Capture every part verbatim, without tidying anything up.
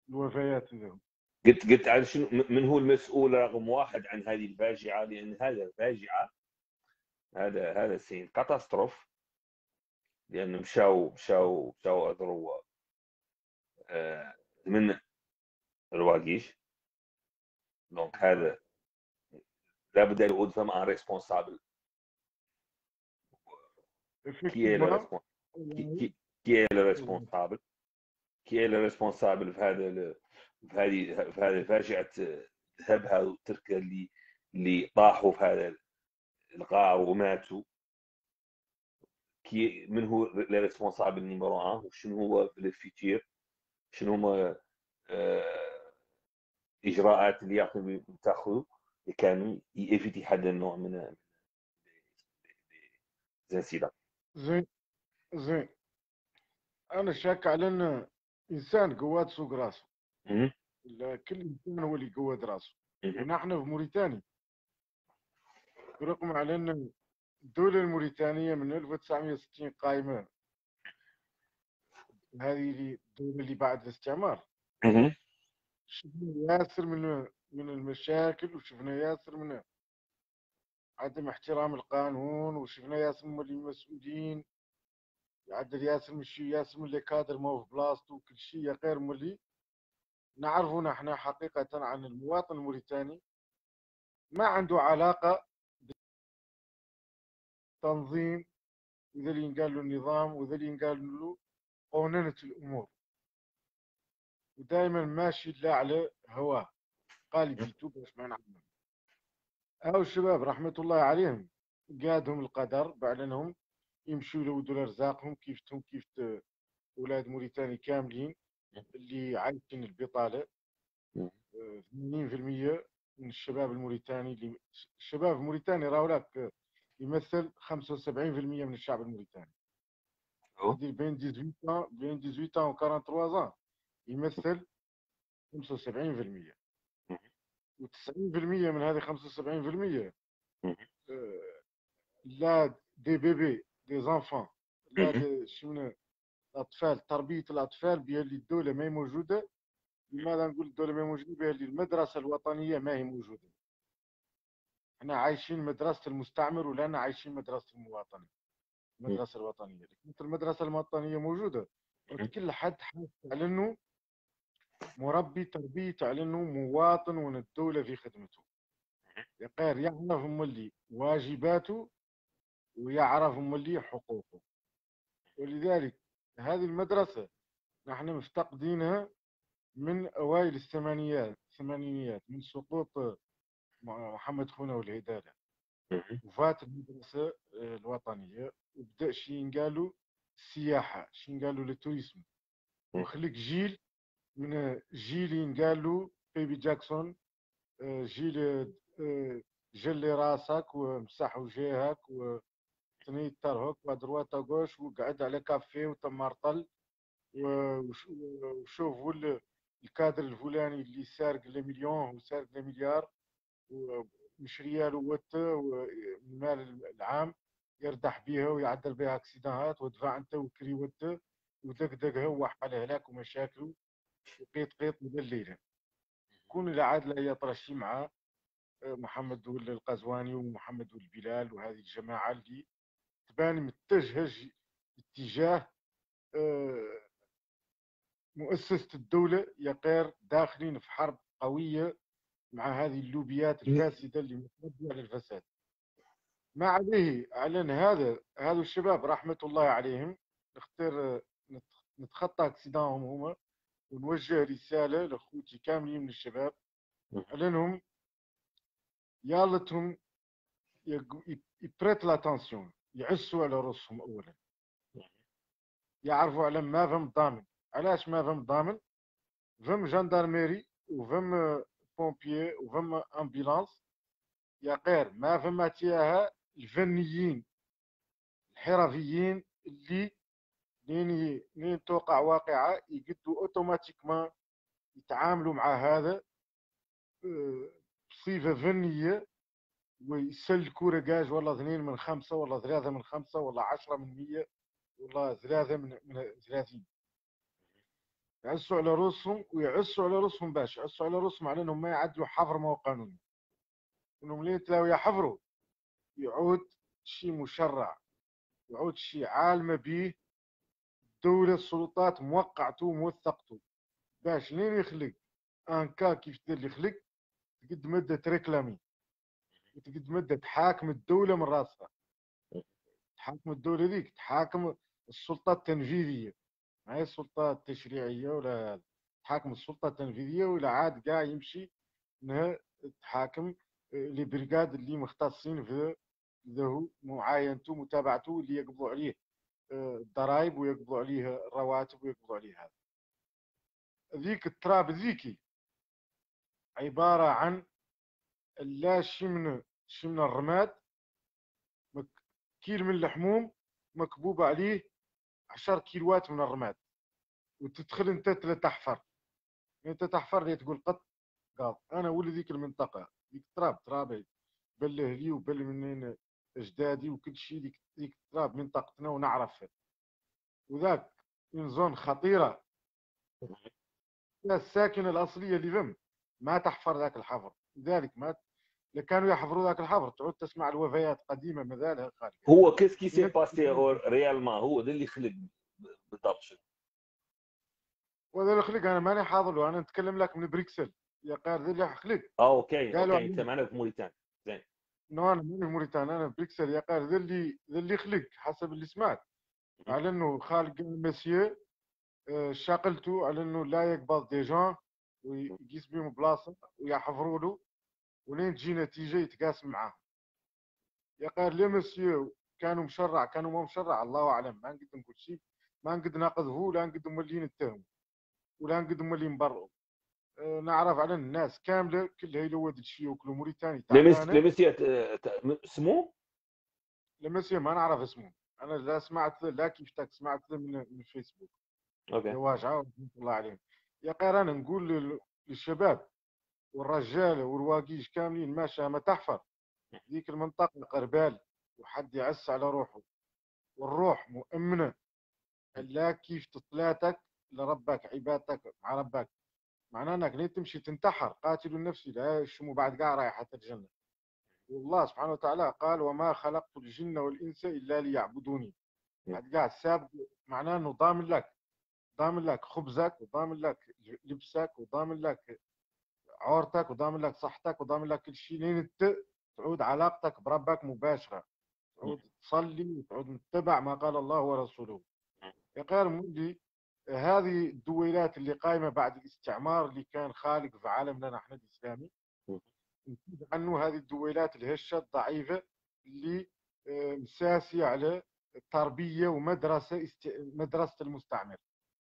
الوفيات لهم. قلت قلت عن شنو من هو المسؤول رقم واحد عن هذه الفاجعه، لان هذا فاجعه، هذا هذا سين كاتاستروف، لان مشاو مشاو مشاو اضروا آه، من الواقيش. دونك هذا لابد ان يكون ثم ان ريسبونسابل. كي est le effectivement responsable qui, والله. qui, qui est le responsable qui est le responsable في هذا ال- في هذه في هذه فاجعه ذهبها وتركها اللي اللي طاحوا في هذا الغار وماتوا. كي من هو لي ريسبونسابل نيميرو واحد، وشنو هو في الفيتير، شنو هما آه، الاجراءات اللي يعطوا تاخذ كانوا يفيتي هذا النوع من الانسيدان. زين زين. انا شاك على ان انسان قواد سوق راسه. لا، كل انسان هو اللي قواد راسه. ونحن في موريتانيا برغم على ان الدولة الموريتانية من ألف وتسعمائة وستين قائمة، هذه اللي الدولة اللي بعد الاستعمار. شفنا ياسر من من المشاكل، وشفنا ياسر من عدم احترام القانون، وشفنا ياسر من المسؤولين يعدل ياسر من شي ياسر من اللي كادر مو في بلاصتو، وكل شيء غير مولي. نعرفوا نحن حقيقة عن المواطن الموريتاني ما عنده علاقة بالتنظيم، وإذا اللي ينقال له النظام، وإذا اللي ينقال له قوننة الأمور، ودائما ماشي لا على هواه قالب بيتو باش ما نعمل. هاو الشباب رحمة الله عليهم قادهم القدر بعلنهم يمشوا يلودوا لرزاقهم كيفتهم كيف أولاد موريتاني كاملين اللي عايشين البطالة. ثمانين بالمئة من الشباب الموريتاني اللي الشباب الموريتاني راهو لك يمثل خمسة وسبعين بالمئة من الشعب الموريتاني. هذه بين ثمانية عشر بين ثمانية عشر و ثلاثة وأربعين يمثل خمسة وسبعين بالمئة. وتسعين بالمئة من هذه خمسة وسبعين بالمئة لا دي بيبي دي زانفان، لا دي شمنا الاطفال، تربيه الاطفال بها اللي الدوله ما هي موجوده. لماذا نقول الدوله ما هي موجوده؟ بها اللي المدرسه الوطنيه ما هي موجوده. احنا عايشين مدرسه المستعمر ولا عايشين مدرسه المواطن، المدرسه الوطنيه. لكن المدرسه الوطنيه موجوده، كل حد حاس على انه مربي تربيه على انه مواطن وان الدوله في خدمته. يقدر يعرف ملي واجباته ويعرف ملي حقوقه. ولذلك هذه المدرسة نحن مفتقدينها من أوائل الثمانينيات الثمانينيات من سقوط محمد خونا والهدالة. وفات المدرسة الوطنية وبدأ شي ينقالوا السياحة، شي ينقالوا للتوريزم، وخلق جيل من جيل ينقالوا بيبي جاكسون، جيل جلي راسك ومسح وجهك وثني ترهق ودروات غوش وقعد على كافيه وتمرطل وشوفوا الكادر الفلاني اللي سارق لمليون وسارق لمليار ومش ريال ووت المال العام يردح بها ويعدل بها اكسيدانات ودفع انت وكري وت ودقدقها وحال هلاك ومشاكل وقيط قيط من الليله. كون الى عاد لا يطرشي مع محمد ولا القزواني ومحمد والبلال وهذه الجماعه اللي تبان متجهه اتجاه مؤسسة الدولة يقير داخلين في حرب قوية مع هذه اللوبيات الفاسدة اللي متربية على الفساد. ما عليه على هذا هذا الشباب رحمة الله عليهم نختار نتخطى اكسيدانهم هما ونوجه رسالة لأخوتي كاملين من الشباب على انهم يالتهم يبريت لاتنسيون، يعسوا على رؤوسهم اولا، يعرفوا على ما فهم ضامن. علاش ما فهم ضامن؟ فم جاندارميري وفم بومبيي وفم امبيلانس يا غير ما فما تياها الفنيين الحرفيين اللي لين لين توقع واقعه يقدوا اوتوماتيكمان يتعاملوا مع هذا بصفه فنيه ويسلكوا رقاج والله اثنين من خمسه والله ثلاثه من خمسه والله عشره من مية والله ثلاثه من من ثلاثين. يعسوا على روسهم ويعسوا على روسهم باش يعسوا على روسهم على انهم ما يعدلوا حفر ما هو قانوني، انهم لين تلاقوا يحفروا يعود شي مشرع، يعود شي عالمه به الدوله السلطات موقعته موثقته، باش لين يخلق ان كا كيف دير اللي يخلق تقد مده تريكلامي وتقد مده تحاكم الدوله من راسها، تحاكم الدوله ذيك، تحاكم السلطه التنفيذيه، ما هي السلطه التشريعيه ولا، تحاكم السلطه التنفيذيه ولا عاد كاع يمشي انها تحاكم لي بريغاد اللي مختصين في له معاينته ومتابعته اللي يقبضوا عليه الضرائب ويقبضوا عليه الرواتب ويقبضوا عليه هذا. ذيك التراب ذيكي عباره عن لا شي من شي من الرماد، كيل من الحموم مكبوب عليه عشر كيلوات من الرماد، وتدخل انت تحفر، انت تحفر لي تقول قط قاض انا ولي ذيك المنطقه ذيك التراب ترابي بله لي وبل منين اجدادي وكل شيء، ذيك ذيك التراب منطقتنا ونعرفها، وذاك من زون خطيره، الساكنه الاصليه اللي فم ما تحفر ذاك الحفر، لذلك ما كانوا يحفروا ذاك الحفر تعود تسمع الوفيات قديمه مازالها خارجه. هو كيس كي سي باسي ريالمون هو ذا اللي خلق بالضبط شنو؟ وهذا اللي خلق انا ماني حاضر له، انا نتكلم لك من بريكسل يا قال ذا اللي خلق. اه اوكي قالوا اوكي انت معنا في موريتانيا زين. نو انا ماني في موريتانيا، انا في بريكسل يا قال ذا اللي ذا اللي خلق حسب اللي سمعت على انه خالق مسيو شاقلته على انه لا يقبض دي جون ويقيس بهم بلاصه ويحفروا له ولين تجي نتيجه يتقاسم معاه. يا قال لي مسيو كانوا مشرع كانوا ما مشرع الله اعلم، ما نقدر نقول شيء، ما نقدر ناخذه لا نقدر مولين نتهم ولا نقدر مولين نبرئوا. أه نعرف على الناس كامله كلها يلود الشيء وكل موريتاني تعبانه. لمسيا اسمه؟ لمسيا ما نعرف اسمه، انا لا سمعت لا كيف تاك سمعت من من الفيسبوك. اوكي يا واجعه رحمه الله عليهم. يا قال انا نقول للشباب والرجال والواقيش كاملين ماشي ما تحفر ذيك المنطقه قربال وحد يعس على روحه، والروح مؤمنه لا كيف تطلاتك لربك عبادتك مع ربك، معناه انك لين تمشي تنتحر قاتل النفس لا يشموا بعد كاع رايحه الجنه. والله سبحانه وتعالى قال وما خلقت الجن والانس الا ليعبدوني، بعد كاع الساب معناه انه ضامن لك، ضامن لك خبزك وضامن لك لبسك وضامن لك عورتك وضامن لك صحتك وضامن لك كل شيء لين تعود علاقتك بربك مباشره، تعود تصلي وتعود متبع ما قال الله ورسوله. يقال مولي هذه الدويلات اللي قائمه بعد الاستعمار اللي كان خالق في عالمنا نحن الاسلامي، نتيجه عنه هذه الدويلات الهشه الضعيفه اللي مساسيه على تربيه ومدرسه است... مدرسه المستعمر.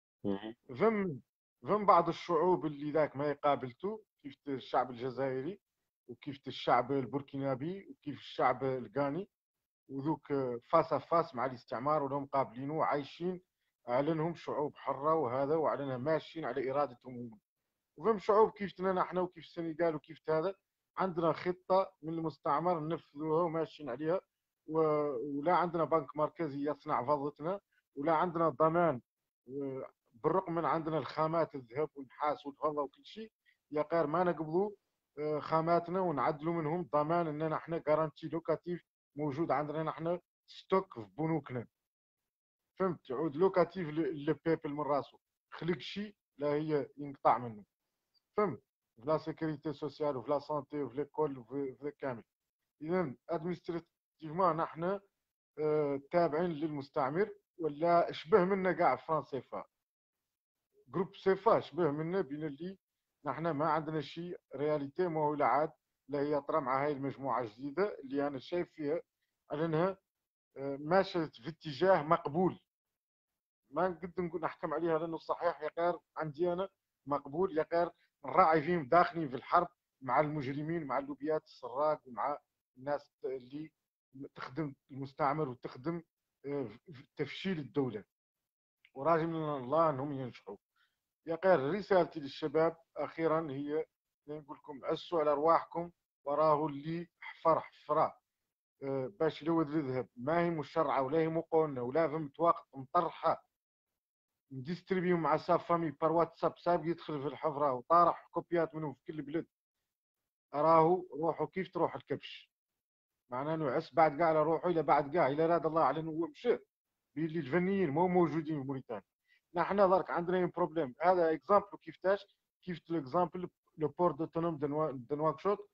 فم فم بعض الشعوب اللي ذاك ما يقابلته كيف الشعب الجزائري وكيف الشعب البوركينابي وكيف الشعب الغاني، وذوك فاس فاس مع الاستعمار ولهم قابلينه وعايشين على انهم شعوب حره وهذا وعلى انهم ماشيين على ارادتهم هم. وفهم شعوب كيفتنا نحن وكيف السنغال وكيف هذا عندنا خطه من المستعمر ننفذوها وماشيين عليها، ولا عندنا بنك مركزي يصنع فضتنا، ولا عندنا ضمان بالرغم من عندنا الخامات الذهب والنحاس والفضه وكل شيء، يا غير ما نقبضوا خاماتنا ونعدلوا منهم ضمان اننا احنا جارانتي لوكاتيف موجود عندنا نحن ستوك في بنوكنا. فهمت؟ يعود لوكاتيف للبيبل من راسه خلق شيء لا هي ينقطع منه. فهمت؟ في لا سيكوريتي سوسيال وفي لا سونتي وفي ليكول وفي كامل. اذا ادمنستراتيفمون نحن اه تابعين للمستعمر ولا شبه منا كاع فرنسيفا، جروب سيفا شبه منا بين اللي نحن ما عندنا شيء رياليتي ما هو لا عاد لا هي طرا مع هاي المجموعه الجديده اللي انا شايف فيها على انها ماشيه في اتجاه مقبول، ما نقدر نقول نحكم عليها لانه صحيح يا غير عندي انا مقبول، يا غير نراعي فيهم داخلين في الحرب مع المجرمين مع اللوبيات السراق ومع الناس اللي تخدم المستعمر وتخدم تفشيل الدوله، وراجي من الله انهم ينجحوا. يا غير رسالتي للشباب اخيرا هي نقول لكم عسوا على ارواحكم، وراه اللي حفر حفره باش يلود الذهب ما هي مشرعه ولا هي مقونه ولا فهمت وقت مطرحه نديستريبيهم مع ساب فامي بار واتساب، ساب يدخل في الحفره وطارح كوبيات منهم في كل بلد. راهو روحوا كيف تروح الكبش، معناه نعس بعد كاع على روحه، الى بعد كاع الى راد الله على انه هو مشى بيلي الفنيين مو موجودين في موريتانيا. نحن درك عندنا ان بروبليم. هذا اكزامبل كيفتاش كيف الاكزامبل لو بور دوتونوم دو نواكشوط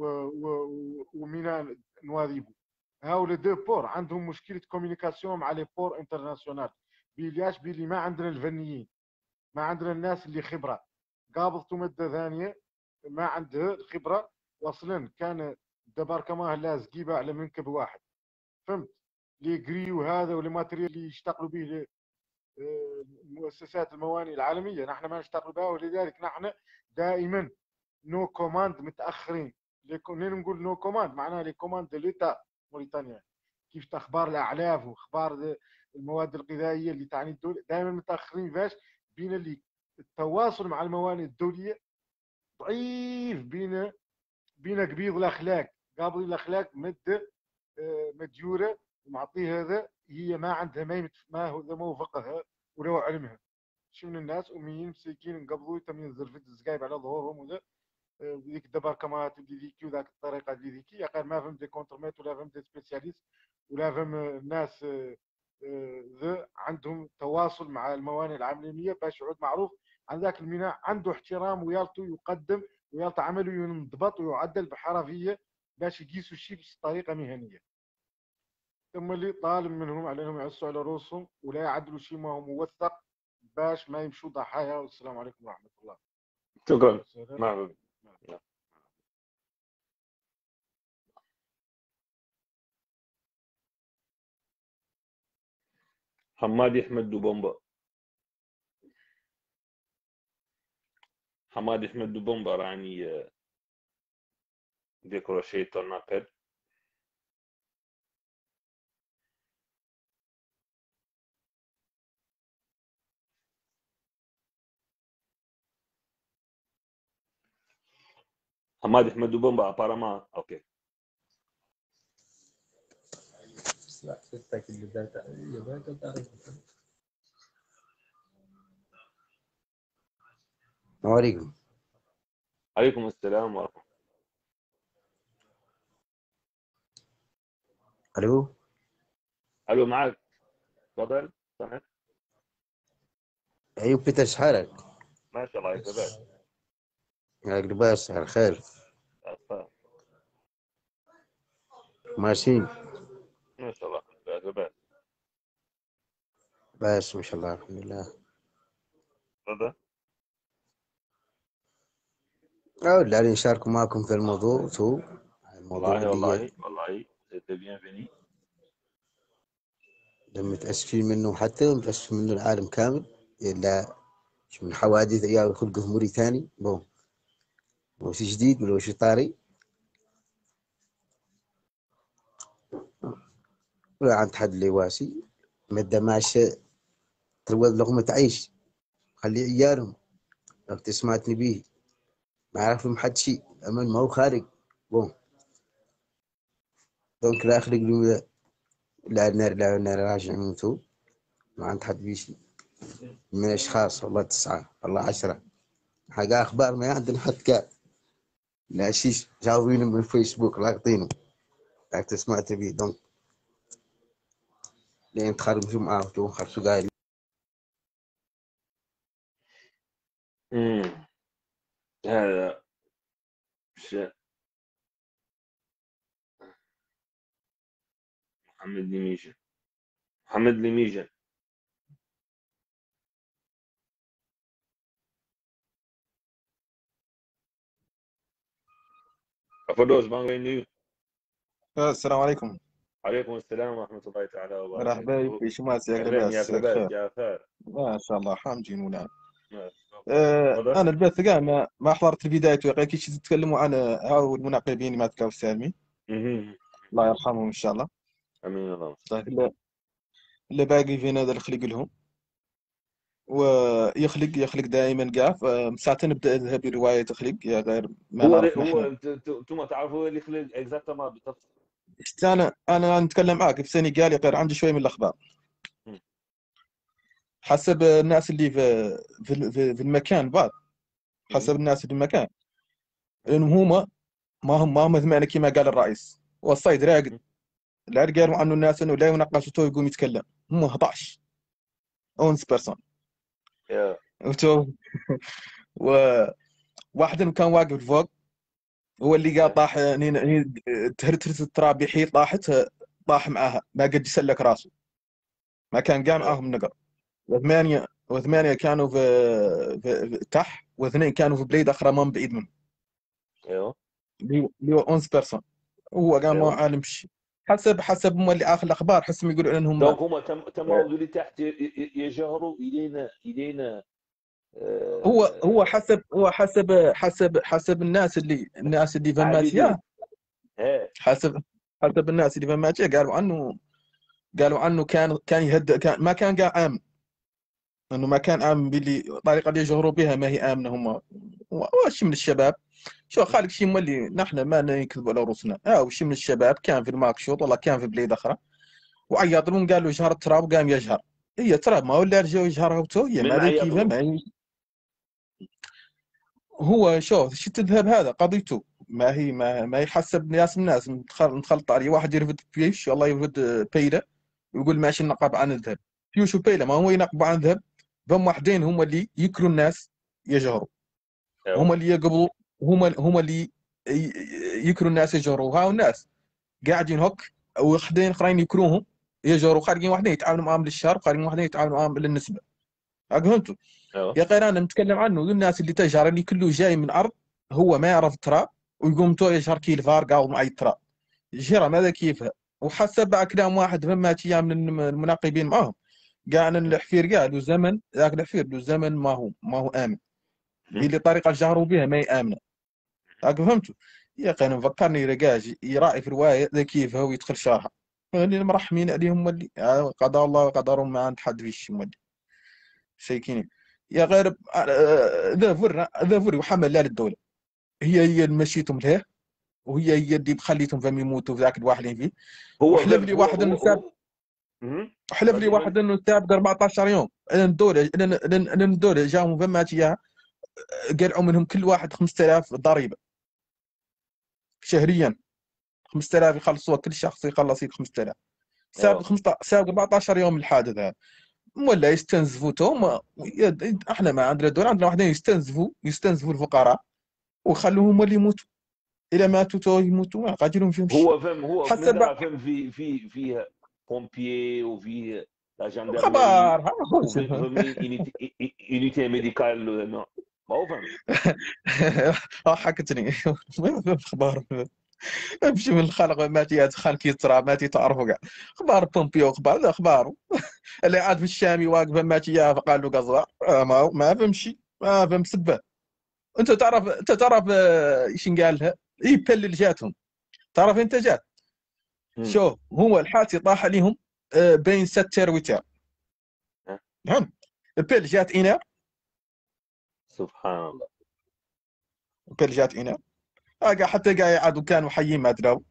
ومينا نواذيبو. هاو دو بور عندهم مشكله كوميونيكاسيون مع لي بور انترناسيونال. بيلياش بيلي ما عندنا الفنيين، ما عندنا الناس اللي خبره قابضتوا مده ثانيه ما عنده الخبره. واصلا كان ديباركمان لازقيبه على منكب واحد، فهمت؟ لي جري وهذا والماتريال اللي يشتغلوا به مؤسسات الموانئ العالميه نحن ما نشتغل بها، ولذلك نحن دائما نو كوماند متاخرين. لين نقول نو كوماند معناها لي كوماند دو ليتا موريتانيا، كيف اخبار الاعلاف واخبار المواد الغذائيه اللي تعني الدوله دائما متاخرين. فاش بين اللي التواصل مع الموانئ الدوليه ضعيف، بين بين قبيض الاخلاق قابض الاخلاق مد مديوره ومعطيه هذا، هي ما عندها ما ما هو ما هو فقهها ولا علمها. شي من الناس اميين مساكين نقبضوا تم زرفت الزقايب على ظهورهم وذا ذيك الدبركمات اللي ذيك وذاك الطريقه اللي ذيك يا قال ما فهم دي كونترميت ولا فهم دي سبيسياليست ولا فهم الناس ذا عندهم تواصل مع الموانئ العالميه باش يعود معروف عن ذاك الميناء عنده احترام ويالتو يقدم ويالتو عمله ينضبط ويعدل بحرفيه باش يقيسوا الشيء بطريقه مهنيه. ثم اللي طالب منهم على انهم يعسوا على رؤوسهم ولا يعدلوا شيء ما هو موثق باش ما يمشوا ضحايا. والسلام عليكم ورحمه الله. شكرا. مرحبا. حمادي احمد دوبومبا. حمادي احمد دوبومبا راني décroché ton appel. حمادي احمد دوبومبا apparemment ok. السلام عليكم. عليكم السلام ورحمة. الو الو معك تفضل. صحيح. ايوب بيتر شحالك؟ ما شاء الله يكبر. ياك لاباس على خير؟ ماشيين ما شاء الله لاباس. باس ما شاء الله الحمد لله. تفضل. أود علي نشارك معكم في الموضوع تو الموضوع والله والله اللي والله سيتي بيانفيني. متأسفين منه حتى متأسفين منه العالم كامل إلا من حوادث أيام خلقه في موريتاني. بون مو شي جديد ولا شي طاري ولا عند حد اللي واسي مدة ماشي تروض لقمة عيش خلي عيالهم. لو تسمعتني بيه ما عرف لهم حد شيء أمن ما هو خارج. بون دونك لا أخلق له لا نار لا نار راجع منتو ما عند حد بيشي من أشخاص والله تسعة والله عشرة حاجة أخبار ما عندنا حد كا لا شيش جاوبينه من فيسبوك لاقطينه لا تسمعت بيه. دونك لين تخرجوا معاه تو خرجوا قايل. امم هذا شيء. محمد لميجان. محمد لميجان. فردوس بانغينيو. السلام عليكم. عليكم السلام ورحمة الله تعالى وبركاته. مرحبا بك شماس ياك أهلا لاباس يا ياك فباس خير؟ يا خير. ما شاء الله حامدين ولا أه انا البث كاع ما, ما حضرت البدايه وقع كي تتكلموا عن هاو المناقبين ما تكاو السالمي الله يرحمهم ان شاء الله. امين اللهم. طيب اللي باقي فينا هذا الخلق لهم ويخلق يخلق دائما كاع ساعه نبدا اذهب بروايه تخلق يا غير ما هو نعرف هو نحن. انتم تعرفوا اللي خلق اكزاكتومون بالتفصيل. انا انا نتكلم معك في سنغال غير عندي شويه من الاخبار. حسب الناس اللي في في, في, في المكان بعض، حسب الناس اللي في المكان، لانهم هما ما هم ما هم ثمانية كما قال الرئيس، والصيد راقد. لا قالوا عنه الناس انه لا يناقش تو يقوم يتكلم، هم احد عشر اونس بيرسون وتو وواحد كان واقف فوق، هو اللي قال طاح تهرترت التراب يحيط طاحت طاح معاها، ما قد يسلك راسه، ما كان قام معاهم نقر. وثمانية وثمانية كانوا في, في, في تحت، واثنين كانوا في بليد اخرى من بعيد منه. ايوه اللي هو اونس بيرسون، وهو قال ما عالم شيء. حسب حسب هم اللي اخر الاخبار حسهم يقولوا انهم دونك هما تم تم اللي تحت يجهروا الينا الينا آه هو هو حسب هو حسب حسب حسب الناس اللي الناس اللي فماتيا، حسب حسب الناس اللي فماتيا قالوا عنه قالوا عنه كان كان يهد كان ما كان قاع امن، انه ما كان امن باللي الطريقه اللي يجهروا بها ما هي امنه. هم وش من الشباب شو خالق شيء مولي نحن ما نكذب على روسنا، اه وش من الشباب كان في الماكشوط والله كان في بليد اخرى وعيط لهم قال له جهر التراب وقام يجهر. هي تراب ما هو اللي رجعوا يجهرها وتو هي ما كيف ما هو شوف شو تذهب هذا قضيته، ما هي ما, ما يحسب ناس من الناس نخلط عليه. واحد يرفد بيش والله يرفد بيله ويقول ماشي نقب عن الذهب، بيوش وبيله ما هو ينقب عن الذهب. فهم واحدين هم اللي يكروا الناس يجهروا، هم اللي يقبضوا، هم هم اللي يكروا الناس يجهروا. ها الناس قاعدين هوك وحدين اخرين يكروهم يجهروا، خارجين واحدين يتعاملوا معاهم للشهر، خارجين واحدين يتعاملوا معاهم للنسبه. فهمتوا؟ يا غير انا نتكلم عنه الناس اللي تجهر اللي كله جاي من ارض هو ما يعرف التراب ويقوم تو يجهر كي الفار قاوم معي التراب جهره ماذا كيفها. وحسب بقى كلام واحد فما ايام من المناقبين معاهم قال ان الحفير قالوا زمن ذاك الحفير له زمن ما هو ما هو امن باللي طريقه جهروا بها ما هي امنه. فهمتوا؟ يا اخي انا مفكرني رقاج يراعي في روايه ذا كيفها ويدخل شارها اللي مرحمين عليهم اللي قضاء الله وقدرهم ما عند حد فيش مولي شيكين. يا غير ذا فر ذا فر وحمل لا للدوله، هي هي اللي مشيتهم له، وهي هي اللي بخليتهم فم يموتوا في ذاك الواحد فيه. هو وحلف لي واحد انه ساب حلف لي واحد انه ساب أربعطعش يوم ان الدوله ان الدوله جاهم فما اياها قلعوا منهم كل واحد خمسة آلاف ضريبه شهريا، خمسة آلاف يخلصوها كل شخص يخلص خمسة آلاف. ساب خمسة ساب أربعطعش يوم الحادث هذا ولا يستنزفوا توم. احنا ما عندنا دول عندنا واحدين يستنزفوا يستنزفوا الفقراء ويخلوهم اللي يموتوا، اذا ماتوا تو يموتوا قاتلهم فيهم. هو فهم هو حسب فهم في في فيه بومبيي وفيه لا جاندرمري خبر وفيه يونيتي ميديكال ما هو فهم حكتني ما خبر امشي من الخلق ماتي خالك يترى ماتي تعرفوا كاع اخبار بومبيو اخبار اخباره اللي عاد في الشامي واقف ماتي يا فقال له قزوع ما ما فهمشي ما فهم سبه. انت تعرف انت تعرف ايش قال لها يبلل جاتهم تعرف انت جات شو هو الحادث طاح عليهم بين ستر وتر نعم بل جات اينار سبحان الله بل جات اينار حتى قاعد كانوا حيين ما ادروا.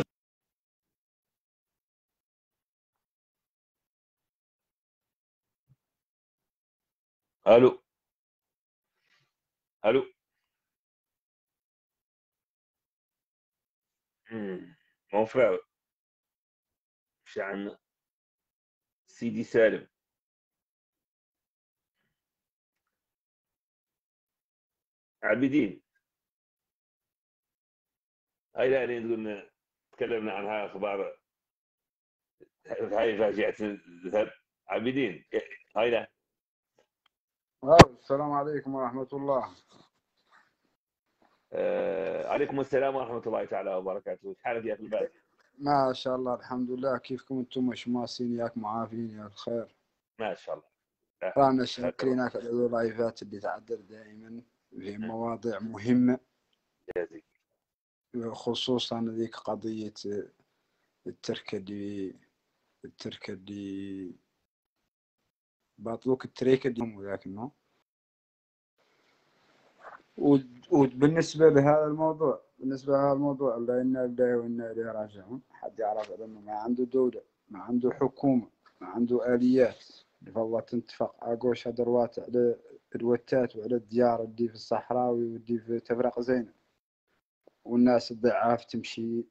الو الو مون فرير مشى عنا سيدي سالم. عابدين هاي لا قلنا تكلمنا عن هاي اخبار هاي فاجعه الذهب. عابدين هاي لا السلام عليكم ورحمه الله. آه، عليكم السلام ورحمه الله تعالى وبركاته. ايش حالك يا اخي البارح؟ ما شاء الله الحمد لله. كيفكم انتم شماسين ياكم عافين يا الخير؟ ما شاء الله. رانا شاكرينك على اللايفات اللي تعدل دائما في مواضيع مهمه جازي. خصوصا ذيك قضيه التركه اللي التركه اللي باطلوك التريكه اللي وذاك النوع. وبالنسبه لهذا الموضوع بالنسبه لهذا الموضوع لا إنا لله وإنا إليه راجعون. حد يعرف انه ما عنده دوله، ما عنده حكومه، ما عنده اليات والله تنتفق اقوش دروات على الوتات وعلى الديار اللي في الصحراوي واللي في تفرق زينة، والناس الضعاف تمشي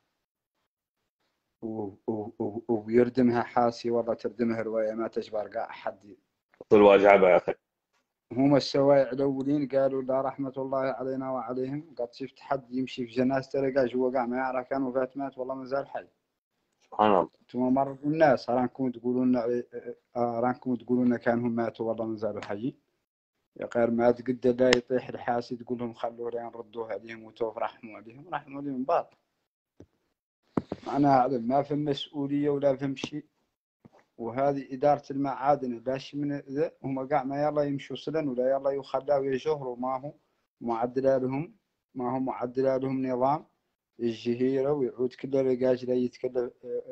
و... و... و... ويردمها حاسي، والله تردمها رواية ما تجبر قاع حد. طول واجعبها يا اخي. هم السوايع الاولين قالوا لا رحمة الله علينا وعليهم، قد شفت حد يمشي في جنازته لقى جوا قاع ما يعرف كان وفاة مات والله ما زال حي. سبحان الله. انتم مرضوا الناس رانكم تقولون آه رانكم تقولون كانهم ماتوا والله ما زالوا حي. يا غير ما تقدر لا يطيح الحاسد تقول لهم خلوا لين ردوه عليهم وتوف رحموا عليهم رحموا عليهم بعض. معناها ما في مسؤولية ولا في شيء. وهذه إدارة المعادن لاش من ذا هم قاع ما يلا يمشوا سلن ولا يلا يخلاوا يجهروا، ما هو معدل لهم ما هو معدل لهم نظام الجهيرة، ويعود كل رجاج لا يتكلم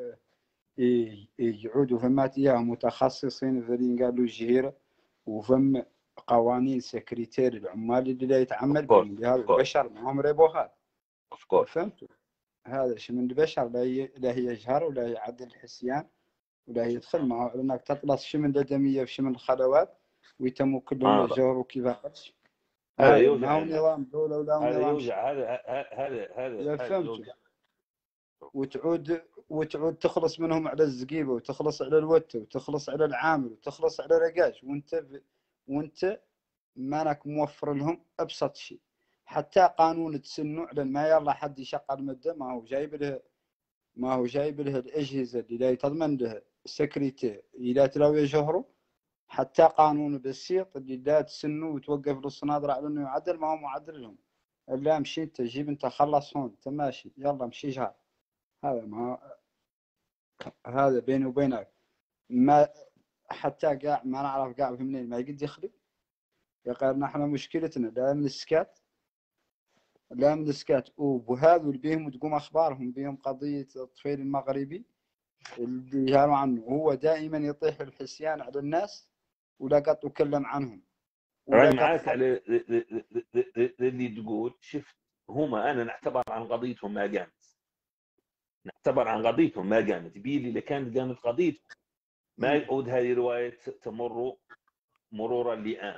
يعودوا فمات إياهم متخصصين في اللي قالوا الجهيرة، وفم قوانين سكرتير العمال اللي لا يتعمل بهم لهذا البشر معهم ريبوهات. فهمتوا؟ هذا شيء من البشر لا لا يجهر ولا يعدل الحسيان ولا يدخل معه لأنك تطلص شي من الدمية في شي من الخلوات ويتموا كلهم يجهروا كيف قدش. هذا ما يوجع هو نظام دولة ولا هذا نظام يوجع هذا هذا هذا هذا يوجع. وتعود وتعود تخلص منهم على الزقيبة وتخلص على الوتة وتخلص على العامل وتخلص على رقاش، وانت ب... وانت مانك موفر لهم ابسط شيء. حتى قانون تسنوا على ما يلا حد يشغل مده ما هو جايب له ما هو جايب له الاجهزه اللي لا يتضمن له السكرتير الى تلاو يجهروا. حتى قانون بالسيط اللي لا تسنوا وتوقف للصنادر على انه يعدل ما هو معدل لهم. لا مشي انت جيب انت خلص هون انت ماشي يلا مشي جهر. هذا ما هذا بيني وبينك ما حتى قاع ما نعرف قاع في منين ما يقد يخلق. يقال نحن مشكلتنا لا من السكات لا من السكات وبهذا اللي بيهم تقوم اخبارهم بيهم قضيه الطفيل المغربي اللي قالوا عنه هو دائما يطيح الحسيان على الناس ولا قط يكلم عنهم. راني معاك على اللي تقول. شفت هما انا نعتبر عن قضيتهم ما قامت نعتبر عن قضيتهم ما قامت بيلي اللي كانت قامت قضيتهم ما يعود هذه روايه تمر مرور اللئام.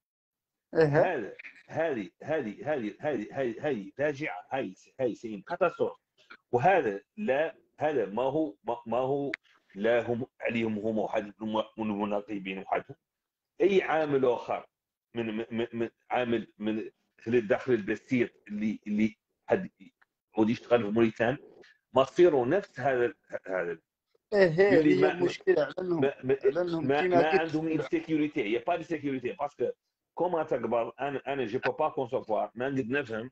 هذا هذه هذه هذه هذه هذه هذه فاجعه. هاي هاي سين كاتاستروف. وهذا لا هذا ما هو ما هو لا هم عليهم هم واحد من المناقبين وحدهم. اي عامل اخر من, من, من عامل من الدخل البسيط اللي اللي حد يعود يشتغل في موريتان مصيره نفس هذا هذا. ايه هي المشكله لانهم ما, ما, لانهم ما, ما عندهم السيكوريتي. هي با دي سيكوريتي باسكو كوما تقبل انا انا جو با با كونسوفوار ما نقدر نفهم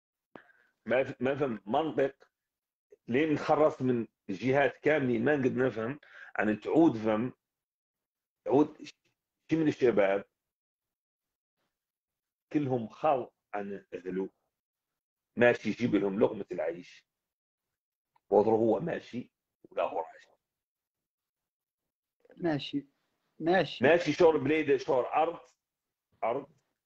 ما ما نفهم منطق لين نخرص من جهات كاملين ما نقدر نفهم عن تعود فهم تعود شي من الشباب كلهم خال عن اهله ماشي يجيب لهم لقمه العيش وضره هو ماشي ولا هو راجع ماشي ماشي ماشي شغل بليده شغل ارض ارض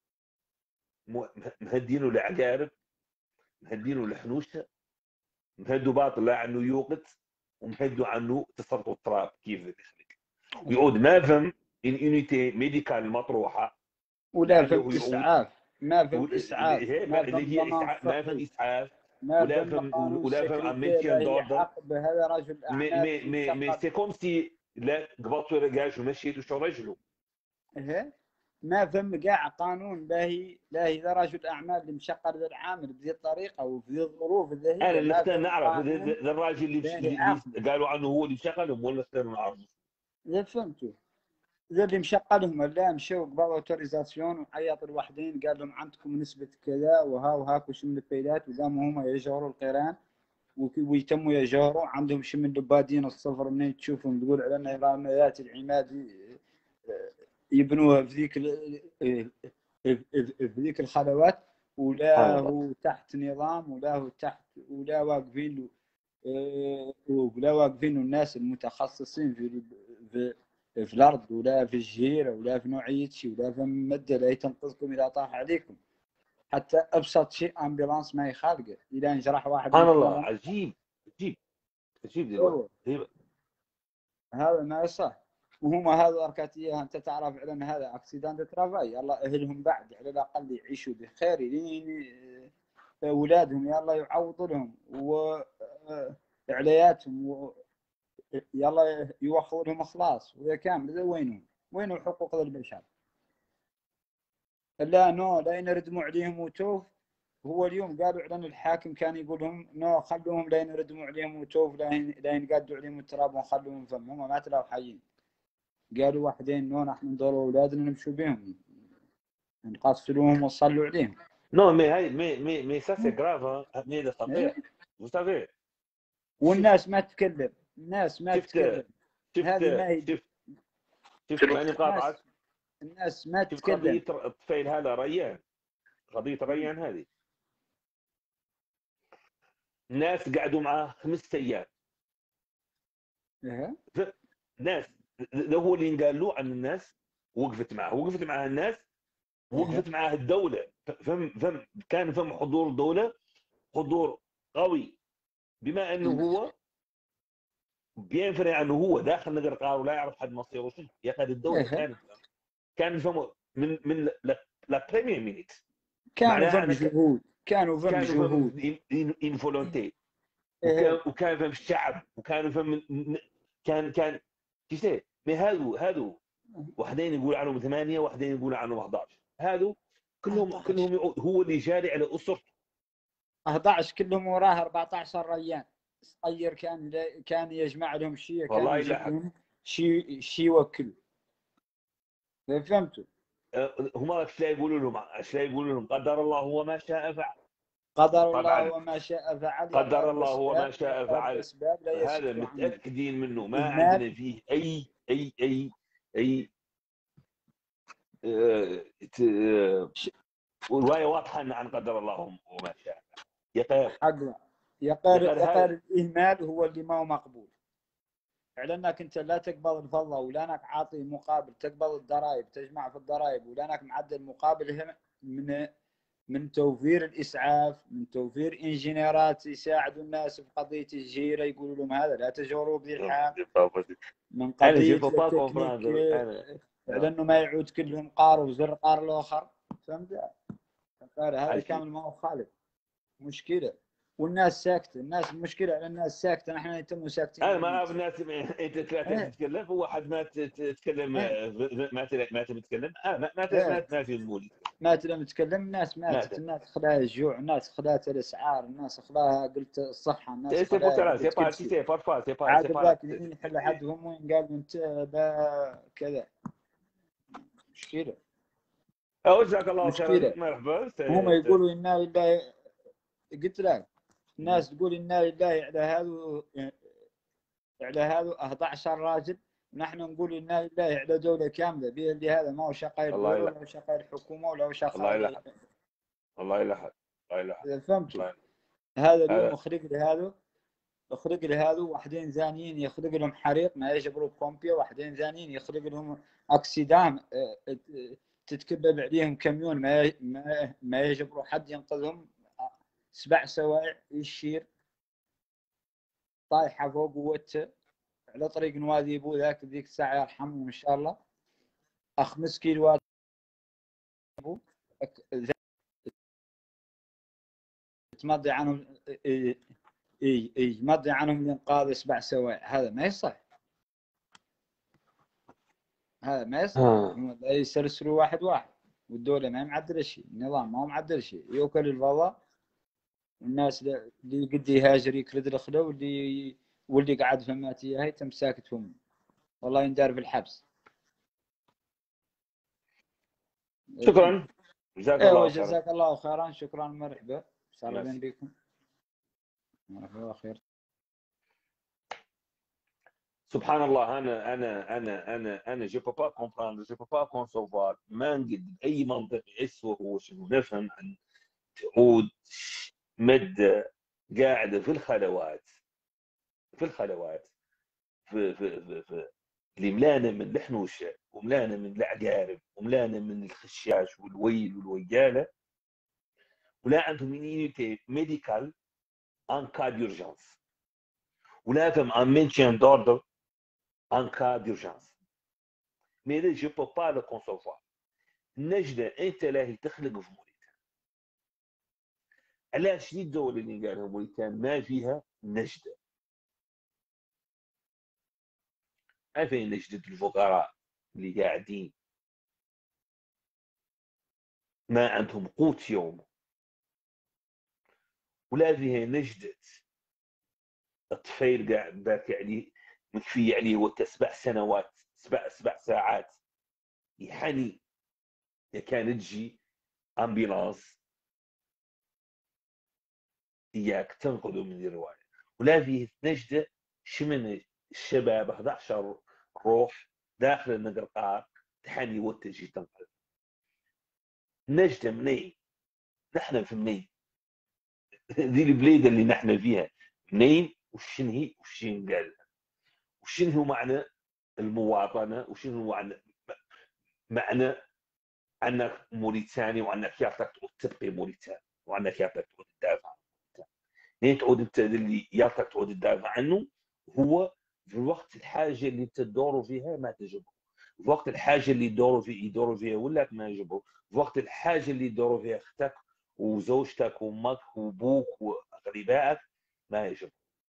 مهدينه العقارب مهدينه الحنوشه مهدوا باطل لا عنه يوقت ومهدوا عنه تسرط التراب كيف يخلق ويعود ما فهم اليونيتي ميديكال المطروحه ولا فهم اسعاف ما فهم اسعاف ما فهم اسعاف ولا فهم ولا فهم اميتيان دوردر بهذا رجل اعمال مي مي مي سي كوم سي لا قبضتوا رجاج ومشيتوا شو رجله ايه ما فهم قاع قانون لاهي لاهي ذا رجل اعمال اللي مشقر ذا العامل بذي الطريقه وبذي الظروف ذي انا اللي نختار نعرف ذا الراجل اللي, اللي قالوا عنه هو اللي مشغلهم ولا نختار نعرف ذا فهمتوا ذا اللي مشغلهم لا مشوا قبضوا اوتوريزاسيون وعيط الوحدين قال لهم عندكم نسبه كذا وها وهاكو شو من البيلات ودام هم يجهروا القيران ويتموا يجهروا عندهم شي من دبادين الصفر منين تشوفهم تقول على ايرانيات العماد يبنوها في ذيك في ذيك الخلوات ولا هو تحت نظام ولا هو تحت ولا واقفين ولا واقفين الناس المتخصصين في في, في الارض ولا في الجزيره ولا في نوعيه شيء ولا في ماده لا تنقذكم اذا طاح عليكم. حتى ابسط شيء امبيلانس ما يخالقه الى انجرح واحد. سبحان الله. عجيب عجيب عجيب دلوقتي. هذا ما يصح. وهم هذا أركاتية أنت تعرف على أن هذا أكسيدان دو ترافاي، الله أهلهم بعد على الأقل يعيشوا بخير لين أولادهم يلا يعوضوا لهم وعلياتهم و... يلا يوخروا لهم إخلاص ويا كامل وينهم وينهم حقوق البشر؟ لا نو لا يردموا عليهم وتوف. هو اليوم قالوا اعلن الحاكم كان يقول لهم نو خلوهم لا يردموا عليهم وتوف لا ينقادوا عليهم التراب ونخلوهم فم، هم ما تلاقوا حيين. قالوا واحدين نو نحن ندور اولادنا نمشوا بهم نقتلوهم ونصلوا عليهم. Non, mais, mais, mais, mais ça c'est grave, hein. Mais le خطير. Vous savez. والناس ما تتكلم، الناس ما شفت تتكلم. هذه ما هي شفت شفت ماني قاطعك. الناس ما شفت تتكلم. قضية الطفيل هذا ريان، قضية ريان هذه الناس قعدوا معاه خمس ايام. إيه. ناس ده هو اللي قال له عن الناس وقفت معه، وقفت معاه الناس، وقفت معاه الدولة. فهم فهم كان فهم حضور الدولة، حضور قوي، بما انه هو بينفرع انه هو داخل نقر قار ولا يعرف حد مصيره شنو. يا اخي الدولة إيه. كانت كان فهم من من لا بريمير مينيت كانوا فهم جهود، كانوا فهم كانوا جهود فهم ان فولونتي، إيه. وكان وكان فهم الشعب، وكانوا فهم كان كان كيف هادو هادو واحدين يقول عنهم ثمانية، واحدين يقول عنهم أحد عشر. هادو كلهم أحد عشر. كلهم هو اللي جاري على أسرته. أحد عشر كلهم وراه أربعة عشر ريان صغير، كان كان يجمع لهم شيء، كان والله يجيب لا لهم شيء شيء يوكل. فهمتوا؟ هم ايش لا يقولوا لهم؟ ايش لا يقولوا لهم؟ قدر الله وما شاء فعل. قدر الله وما شاء فعل. قدر الله وما شاء فعل. هذا متأكدين منه، ما عندنا فيه أي أي أي أي رواية واضحة عن قدر الله وما شاء. يقال يقال يقال الإهمال هو اللي ما هو مقبول. لأنك أنت لا تقبل الفضة ولا أنك عاطي مقابل، تقبل الضرائب، تجمع في الضرائب، ولا أنك معدل مقابل من من توفير الإسعاف، من توفير إنجنيرات يساعدوا الناس في قضية الجيرة، يقولوا لهم هذا لا تجوروا بذي الحال، من قضية التكنيك لأنه ما يعود كلهم قار وزر قار الآخر. فهمت؟ هذا كامل ما هو خالد مشكلة. والناس ساكتة، الناس المشكلة على الناس ساكتة، نحن نتم ساكتين. أنا ما أعرف الناس، أنت ثلاثة تتكلم وواحد ما تتكلم، ما ما تبي تتكلم، آه ما ما ما في المول، ما تبي تتكلم. الناس ماتت، الناس خلاها الجوع، الناس خلاها الأسعار، الناس خلاها قلت الصحة، الناس خلاها سي با سي با با سي با عاد ذاك اللي يحل حدهم وين قال أنت لا كذا. مشكلة. جزاك الله خير. مرحبا. هم يقولوا إنا لله، قلت لك الناس تقول إنا لله على هذا على هذا أحد عشر راجل، نحن نقول إنا لله على دولة كاملة بيدي. هذا ما هو شقاء الدولة ولا شقاء الحكومة ولا شقاء الله يلحق الله يلحق الله يلحق. فهمت؟ هذا اليوم أخرج لهذا أخرج لهذا واحدين ثانيين يخرج لهم حريق ما يجبروا بكومبيا، واحدين ثانيين يخرج لهم أكسيدام تتكبب عليهم كميون ما ما ما يجبروا حد ينقذهم. سبع سوايع يشير طايحة فوق وته على طريق نوادي ابو ذاك ذيك الساعة يرحمهم إن شاء الله. أخمس كيلوات أبو تمضي عنهم إي إي إي مضي عنهم الإنقاذ سبع سوايع. هذا ما يصح، هذا ما يصح. يسلسلوا واحد واحد، والدولة ما معدل شيء، النظام ما هو معدل شيء، يوكل الفضاء. الناس اللي قد يهاجر يكرد الخلا، واللي واللي قاعد فماتي هاي تم ساكت فم، والله يندار في الحبس. شكرا. جزاك الله خيرا. جزاك الله خيرا. شكرا. مرحبا. سلام بكم. مرحبا خير. سبحان الله. انا انا انا انا انا جو با كومبراندر، جو با كونسوفوار، ما نقد اي منطق يسوى هو شنو نفهم عن تعود مدة قاعدة في الخلوات في الخلوات في في في, في اللي ملانا من الحنوشة، وملانا من العقارب، وملانا من الخشاش والويل والويالة، ولا عندهم يونيتي ميديكال ان كا ديورجانس، ولا فهم ان مينتيان دوردر ان كا ديورجانس. مي لا جو بو با لو كونسوفوار. النجده انت لاهي تخلق في موريتان. علاش لي الدول اللي قالها موريتان ما فيها نجده؟ ما فيها نجده الفقراء اللي قاعدين ما عندهم قوت يوم، ولا فيها نجده الطفيل قاعد باكي عليه مكفي عليه وقت سبع سنوات سبع سبع ساعات يحني كانت تجي امبيلانس اياك تنقذه من الروايه. ولا فيه نجده شمن الشباب احد عشر روح داخل النقرقار تحني وقت تجي تنقذ. نجده منين؟ نحن في منين؟ ذي البليده اللي نحن فيها منين؟ وشن هي وشين قال وشن هو معنى المواطنه؟ وشن هو معنى معنى انك موريتاني وانك يعطيك تبقي موريتاني وانك يعطيك تدافع عن موريتانيا. لين تعود انت اللي يعطيك تعود تدافع عنه هو في الوقت الحاجه اللي تدوروا فيها ما تجبره، في وقت الحاجه اللي يدوروا فيه يدوروا فيها ولا ما يجبروا، في وقت الحاجه اللي يدوروا فيها اختك وزوجتك وامك وابوك واقربائك ما يجبروا.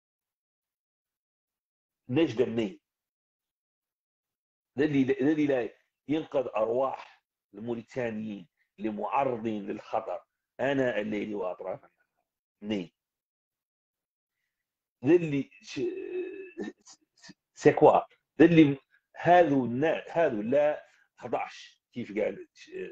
نجده منين؟ الذي الذي لا ينقذ ارواح الموريتانيين اللي معرضين للخطر اناء الليل واطراف النهار منين؟ اللي سيكوا اللي هذو هذو لا احد عشر كيف قال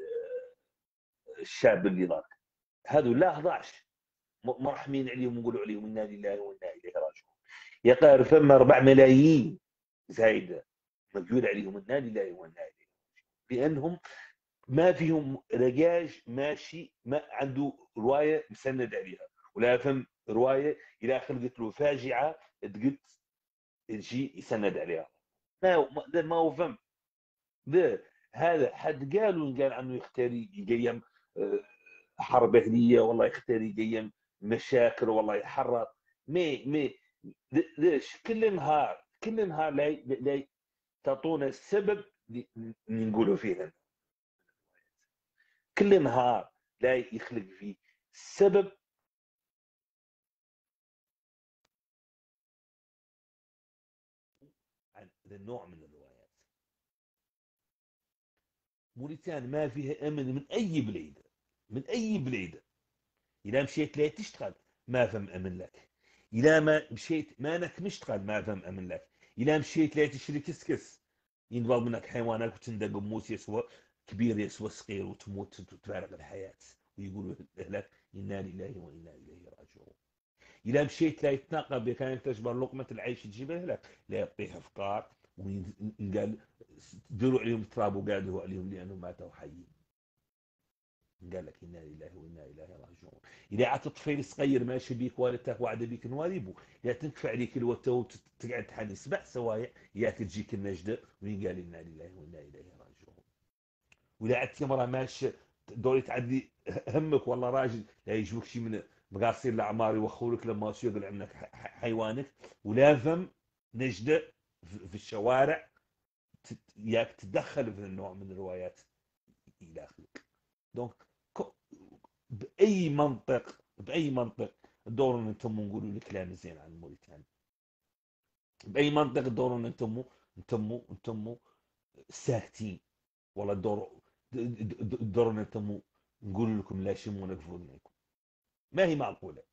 الشاب اللي ضاق، هذو لا احد عشر مرحمين عليهم ونقولوا عليهم انا لله وانا اليه راجعون. يا قارب فما أربع ملايين زايده مقول عليهم انا لله وانا اليه لانهم ما فيهم رجاج ماشي ما عنده روايه مسند عليها، ولا فهم روايه الى خلقت له فاجعه تقد تجي يسند عليها. ما ما هو فهم ده. هذا حد قالوا قال عنه يختاري يقيم حرب اهليه والله يختاري يقيم مشاكل والله يحرر. مي مي ليش كل نهار كل نهار لا لا تعطونا السبب اللي نقولوا فيه، كل نهار لا يخلق فيه السبب عن هذا النوع من الروايات. موريتان ما فيها امن من اي بليده من اي بليده. اذا مشيت لا تشتغل ما فهم امن لك، اذا ما مشيت مانك مشتغل ما فهم امن لك، اذا مشيت لا تشري كسكس ينضرب منك حيوانات وتندق بموت يسوى كبير يسوى صغير وتموت وتفارق الحياه ويقولوا لك انا لله وانا اليه راجعون. اذا مشيت لا يتناقب بك كانت تجبر لقمه العيش تجيبها لك لا يعطيها افكار وقال ديروا عليهم تراب وقعدوا عليهم لانهم ماتوا حيين. قال لك انا لله وانا اليه راجعون. اذا عاد طفيل صغير ماشي بيك والدتك وعد بيك نواريبو يا تنكفى عليك الوتو وتقعد تحني سبع سوايع يا تجيك النجده وين قال انا لله وانا اليه راجعون. واذا عدت مرة ماشي دوري تعدي همك والله راجل لا يجوك شي من مقاصير الاعمار يوخولك لما يقول عنك حيوانك ولازم نجده في الشوارع ياك تدخل في النوع من الروايات الى اخره. دونك باي منطق باي منطق الدور ان انتم نقولوا الكلام زين عن موريتانيا؟ باي منطق الدور ان انتم انتم انتم ساكتين؟ والله الدور الدور ان انتم نقول لكم لا شم ونكفوا منكم؟ ما هي معقوله.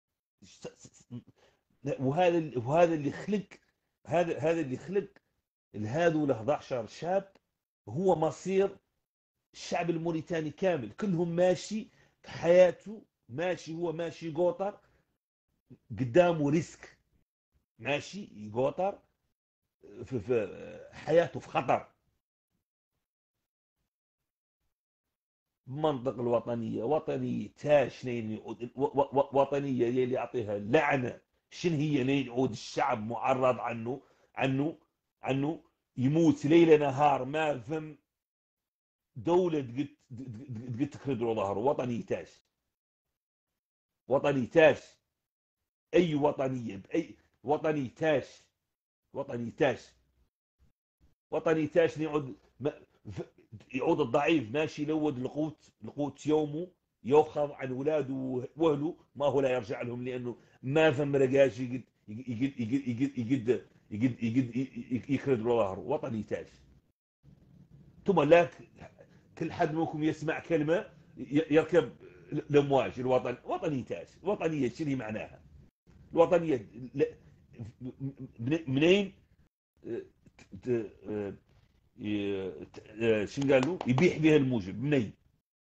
وهذا وهذا اللي خلق هذا هذا اللي خلق هذو ال احد عشر شاب هو مصير الشعب الموريتاني كامل. كلهم ماشي في حياته ماشي هو ماشي قوطر قدامه ريسك ماشي يقوطر في, في حياته في خطر. بمنطق الوطنيه وطنيه تاش نين وطنيه اللي يعطيها لعنه شن هي لين يعود الشعب معرض عنه عنه عنه يموت ليله نهار ما فهم دولة قد قد تخرج ظهره. وطني تاش وطني تاش أي وطنية بأي وطني تاش وطني تاش وطني تاش نعود يعود الضعيف ماشي يلود القوت القوت يومه يؤخذ عن اولاده واهله، ما هو لا يرجع لهم لانه ما ثم رجاش يقد يقد يقد يقد يقد يقد يقد يكرد ظهره وطني تاج. ثم لا كل حد منكم يسمع كلمه يركب الامواج. الوطن وطني تاج. الوطنيه شنو معناها؟ الوطنيه منين شنو قالوا يبيح بها الموجب منين؟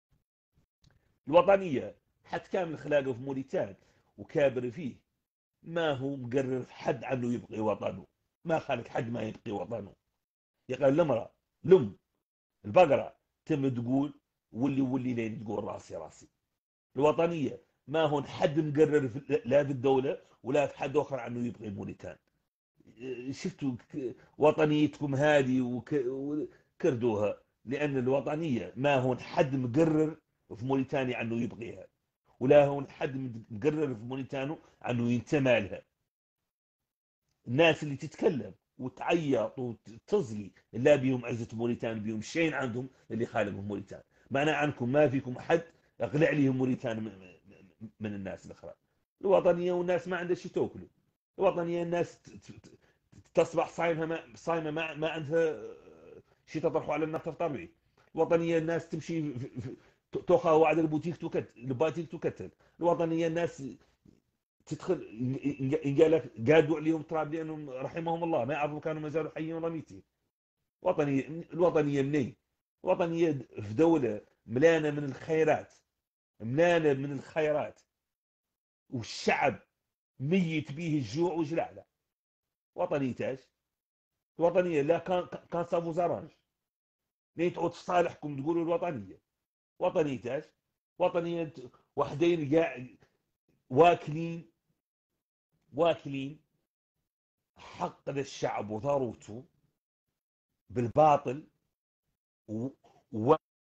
الوطنيه حتى كان خلاقه في موريتان وكابر فيه ما هو مقرر حد عنه يبقي وطنه، ما خالك حد ما يبقي وطنه. يقال المرأة لم البقرة تم تقول واللي واللي لين تقول راسي راسي. الوطنية ما هون حد مقرر في لا في الدولة ولا في حد آخر عنه يبقي موريتان. شفتوا وطنيتكم هذه وكردوها، لأن الوطنية ما هون حد مقرر في موريتانيا عنه يبقيها، ولا هون حد مقرر في موريتانو عنه ينتمى لها. الناس اللي تتكلم وتعيط وتزلي لا بيهم عزة موريتان بيهم شيء عندهم اللي خالفهم موريتان. معنى عنكم ما فيكم حد اقلع لهم موريتان من الناس الاخرى. الوطنيه والناس ما عندها شيء تاكلوا. الوطنيه الناس تصبح صايمه ما صايمه ما, ما عندها شيء تطرحوا على النار تفطر به. الوطنيه الناس تمشي تاخذ وعد البوتيك تكتل الباتيك تكتل. الوطنيه الناس تدخل قال لك قادوا عليهم تراب لانهم رحمهم الله ما يعرفوا كانوا ما زالوا حيين ولا ميتين. وطنيه الوطنيه منين؟ وطنيه في دوله ملانه من الخيرات، ملانه من الخيرات والشعب ميت به الجوع وجلعله. وطنيه تاج الوطنيه لا كان كان صافو زرانج لين تعود في صالحكم تقولوا الوطنيه. وطنيه تاج وطنيه وحدين قاع واكلين واكلين حق للشعب وثروته بالباطل و... و...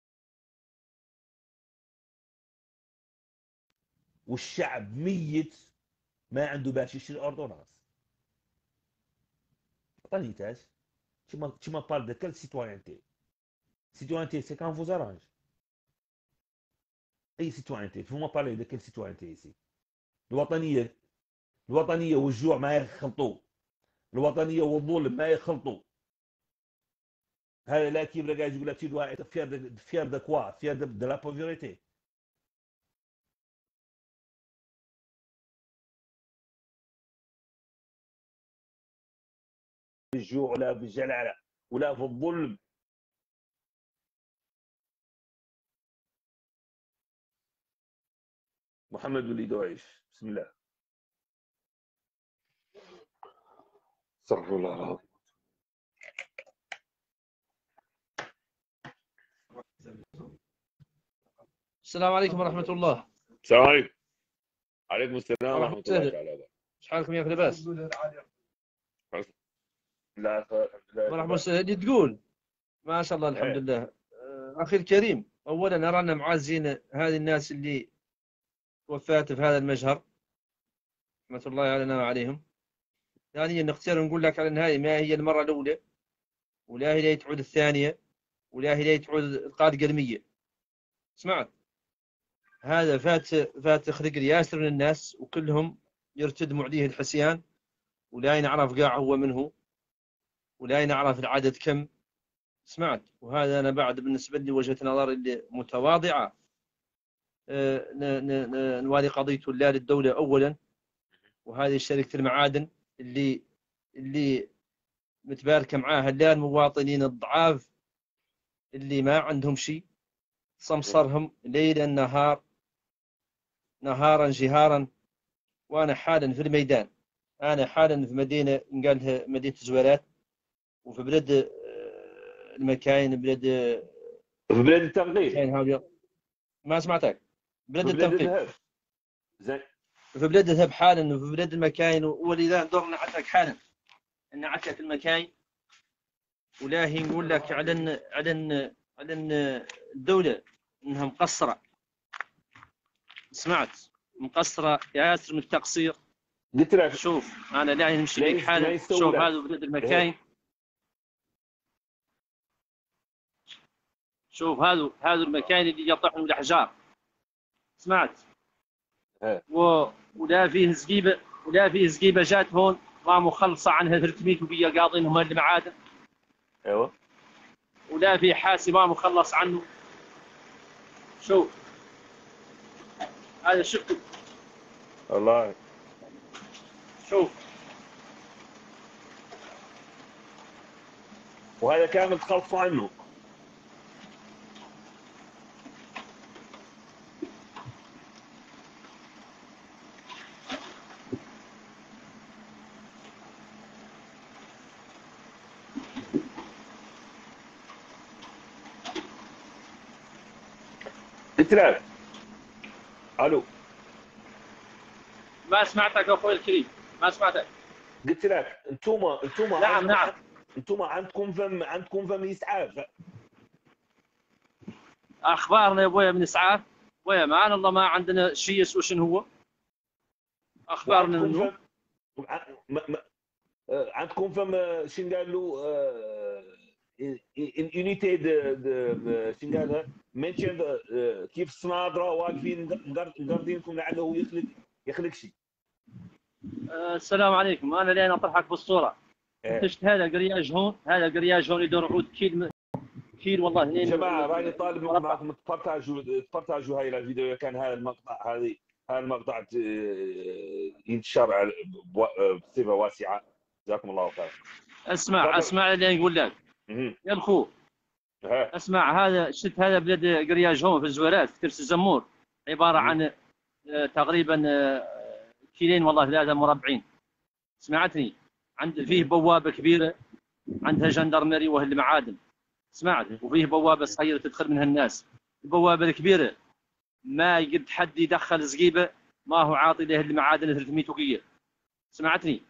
والشعب ميت ما عنده باش يشتري اوردونانس. وطني تاج tu m'en parles de quelle citoyenneté? Citoyenneté c'est quand vous arrange. اي citoyenneté vous m'en parlez de quelle citoyenneté ici? الوطنيه الوطنيه والجوع ما يخلطوا. الوطنيه والظلم ما يخلطوا. هذا لا كيف لا قاعد يقول لك tu dois être fier de fier de quoi? Fier de, de la pauvreté. بالجوع ولا بالجلالة ولا في الظلم. محمد وليد عيش بسم الله. استغفر الله العظيم. السلام عليكم ورحمة الله. السلام عليكم. عليكم السلام ورحمة الله تعالى وبركاته. شحالكم يا لاباس؟ لا مرحبا وسهلا. اللي تقول ما شاء الله الحمد لله. أخي الكريم أولا رانا معزين هذه الناس اللي وفات في هذا المجهر رحمة الله علينا وعليهم. ثانيا نختار نقول لك على النهاية ما هي المرة الأولى ولا هي تعود الثانية ولا هي تعود القادة المية. سمعت هذا فات فات خلق ياسر من الناس وكلهم يرتدموا عليه الحسيان ولا نعرف قاع هو منه ولا نعرف العدد كم. سمعت وهذا أنا بعد بالنسبة لي وجهة نظر اللي متواضعة. نوالي قضية لا للدولة أولا وهذه شركة المعادن اللي اللي متباركة معاها لا المواطنين الضعاف اللي ما عندهم شيء صمصرهم ليلا نهار نهارا جهارا. وأنا حالا في الميدان. أنا حالا في مدينة قالها مدينة الزوالات وفي بلد المكاين بلد في بلاد التنقيب. ما سمعتك؟ بلاد التنقيب زين. في بلاد الذهب حالا وفي بلاد المكاين. ولذا دورنا عتك حالا ان عتك المكاين ولا هي نقول لك على على على الدوله انها مقصره. سمعت مقصره ياسر من التقصير. قلت لك شوف انا لا نمشي بك حالا. شوف هذا بلاد المكاين شوف هذا هذا المكان اللي يطحنوا الاحجار، سمعت؟ اه و... ولا فيه زقيبه، ولا فيه زقيبه جات هون ما مخلصه عنها ثلاثمية وبية قاضينهم المعادن، ايوه ولا في حاسي ما مخلص عنه. شوف هذا شفته، والله شوف وهذا كامل تخلصوا عنه. قلت لك الو ما سمعتك يا اخوي الكريم، ما سمعتك. قلت لك انتم انتم نعم نعم انتم عندكم فم عندكم فم اسعاف. اخبارنا يا ابويا من اسعاف، ابويا معنا الله ما عندنا شيء يسوى شنو هو اخبارنا وعندكم منه. فم ع- ما- ما- آه، عندكم فم شنو قال له يونيتي شنو قالها منشن كيف الصنادره واقفين مقردينكم لعله يخلق يخلق شيء. آه، السلام عليكم، انا لين اطرحك بالصوره. إيه. شفت هذا قرياج هون، هذا قرياج هون يدور عود كيل كيل والله يا لين جماعه راني طالب مربع. معكم تبارتاجوا تبارتاجوا هاي الفيديو. كان هذا المقطع هذه هذا المقطع آه، ينتشر على- بوا- بصفه واسعه. جزاكم الله خير. اسمع تفضل. اسمع اللي نقول لك مهم. يا الخو، ها اسمع هذا شفت هذا بلاد قرياج هون في الزويرات في كرس الزمور، عباره مم. عن آه، تقريبا آه، كيلين والله ثلاثه مربعين، سمعتني؟ عند فيه بوابه كبيره عندها جندرمري واهل المعادن، سمعت؟ وفيه بوابه صغيره تدخل منها الناس. البوابه الكبيره ما يقد حد يدخل زقيبه ما هو عاطي لاهل المعادن ثلاثمية وقيه، سمعتني؟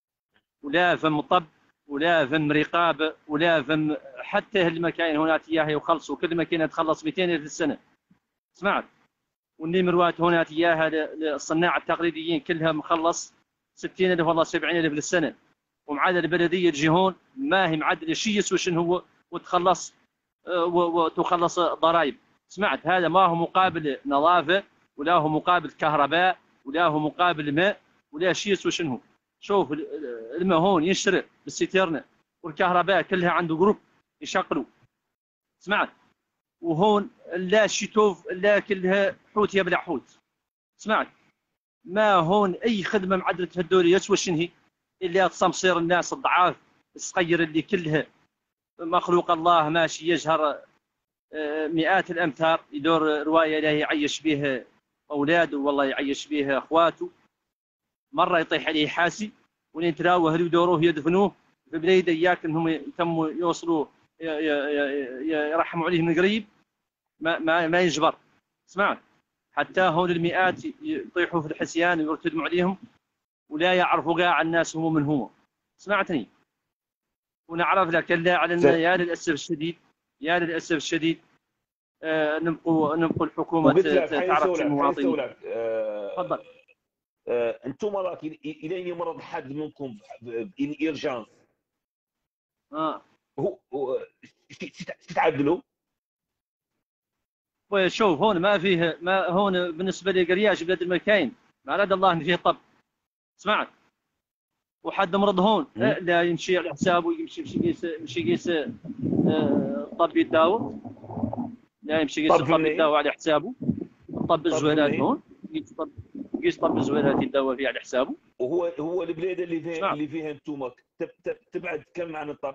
ولا فم طب ولا فم رقابه ولا فم حتى اهل المكاين هناك اياها يخلصوا، كل ماكينه تخلص مئتين ألف في السنه، سمعت؟ والنمروات هناك اياها للصناع التقليديين كلها مخلص ستين ألف والله سبعين ألف للسنه، ومعاد البلديه تجي هون ما هي معدله شيء يسوى شنو هو وتخلص آه، و- وتخلص ضرائب، سمعت؟ هذا ما هو مقابل نظافه ولا هو مقابل كهرباء ولا هو مقابل ماء ولا شيء يسوى شنو هو. شوف ال- ال- الماء هون يشرب بالسيتيرنا، والكهرباء كلها عنده جروب يشغلوا، سمعت؟ وهون لا شيتوف لا كلها حوت يبلع حوت، سمعت؟ ما هون اي خدمه معدله هالدوري يسوى شنو هي الا تصمصير الناس الضعاف الصغير اللي كلها مخلوق الله ماشي يجهر آه، مئات الامتار يدور روايه لا يعيش بها اولاده والله يعيش بها اخواته، مره يطيح عليه حاسي ولين تراوه يدوروه يدفنوه في بليد اياك انهم يتموا يوصلوا ي- ي- ي- يرحموا عليه من قريب ما ما ما يجبر، سمعت؟ حتى هون المئات يطيحوا في الحسيان ويرتدموا عليهم ولا يعرفوا قاع الناس هم من هم، سمعتني؟ ونعرف لك لا على س- يا للاسف الشديد يا للاسف الشديد آه، نبقوا نبقوا الحكومه وقلت ت- لك ت- حين تعرف سولك حين المواطنين. سولك آه، تفضل. آه، انتم راك الين يمرض حد منكم ان ايرجانس اه هو هو- ش- ش- ش- تعدلوا وشوف هون ما فيه ما هون بالنسبه لقرياش بلاد المكاين ما راد الله ان فيه طب، سمعت؟ وحد مرض هون مم. آه، لا يمشي على حسابه يمشي يمشي يقيس يمشي يقيس آه، الطب يتداوى، لا يمشي يقيس طب الطب منين؟ يتداوى على حسابه. الطب الزويلات منين؟ هون يقيس طب يقيس طب الزويلات يتداوى فيه على حسابه. وهو هو البلاد اللي فيها نعم. اللي فيها انتم تب- تب- تبعد كم عن الطب؟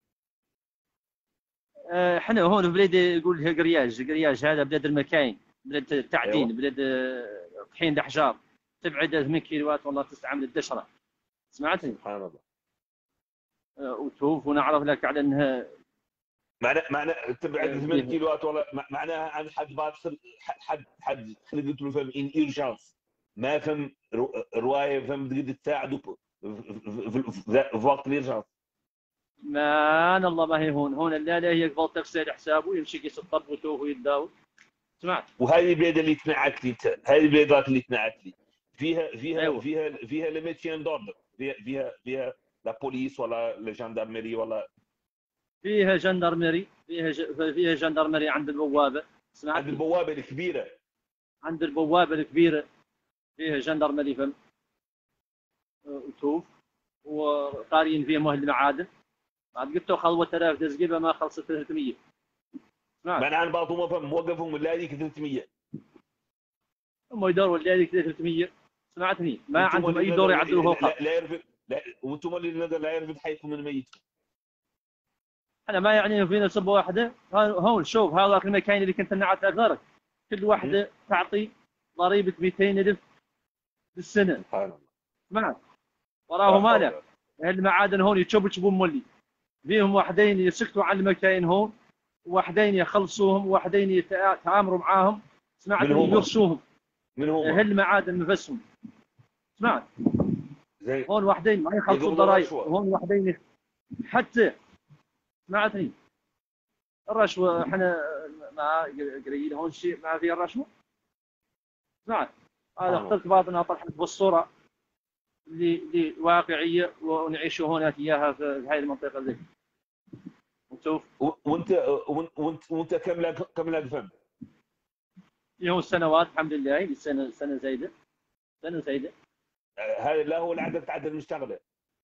آه، احنا هون في بلاد يقول لها قرياج، قرياج هذا بلاد المكاين، بلاد التعدين، أيوة. بلاد آه، طحين الاحجار، تبعد ثمانية كيلوات والله تستعمل الدشره، سمعتني؟ سبحان الله. آه، وتشوف ونعرف لك على انها معنى معنى تبعد آه، ثمان فيه- كيلوات والله مع- معناها عن حد بادخل حد حد خلقت له فم ان ايرجانس ما فهم رو- روايه فهم تقدر تساعده في- في في- في وقت الايرجانس. ما أنا الله ما هي هون، هون لا لا هي قبل تغسل حسابه يمشي يقيس الطب وتوه ويتداول، سمعت؟ وهذه البلاد اللي تنعت لي هذه البلادات اللي تنعت لي فيها فيها أيوة. فيها فيها لي ميتيان دوردر فيها فيها فيها لا بوليس ولا لا جاندارميري ولا فيها جندرمري، فيها ج... فيها جندرمري عند البوابه. سمعت؟ عند البوابه الكبيره. عند البوابه الكبيره فيها جندرمري فم وتوف وقارين فيها مهل المعادن. بعد قلت له خلوه ثلاث تسقيبه ما خلصت ثلاثمية. ما عن بعضهم فم موقفهم ولا هذيك ثلاثمية. هم يدوروا اللي هذيك ثلاثمية. سمعتني؟ ما عندهم اي دور يعدلوه فوق. لا, لا يرفد لا وانتم اللي نقدر لا يرفد حيكم من الميت. انا ما يعني فينا سبه واحده. هون شوف هذاك المكان اللي كنت نعت اقدارك كل واحده تعطي ضريبه مئتين ألف بالسنه. سبحان الله. سمعت؟ وراه مالك المعادن هون يتشبشبوا مولي فيهم واحدين يسكتوا عن المكاين هون وواحدين يخلصوهم وواحدين يتعاملوا معاهم. سمعت؟ يرشوهم من هم؟ هالمعادن نفسهم. سمعت؟ زي هون واحدين ما يخلصوا الضرائب وهون واحدين حتى. سمعتني؟ الرشوه احنا ما قليل هون شيء ما في الرشوه. سمعت؟ هذا اختلطباتنا طرحت بالصوره اللي اللي واقعيه ونعيشوا هناك اياها في هذه المنطقه ذي. نشوف. وانت وانت وانت كم لك كم لك فم؟ يوم السنوات الحمد لله السنه سنه زايده سنه زايده. هذا لا هو العدد تعدد المشتغله.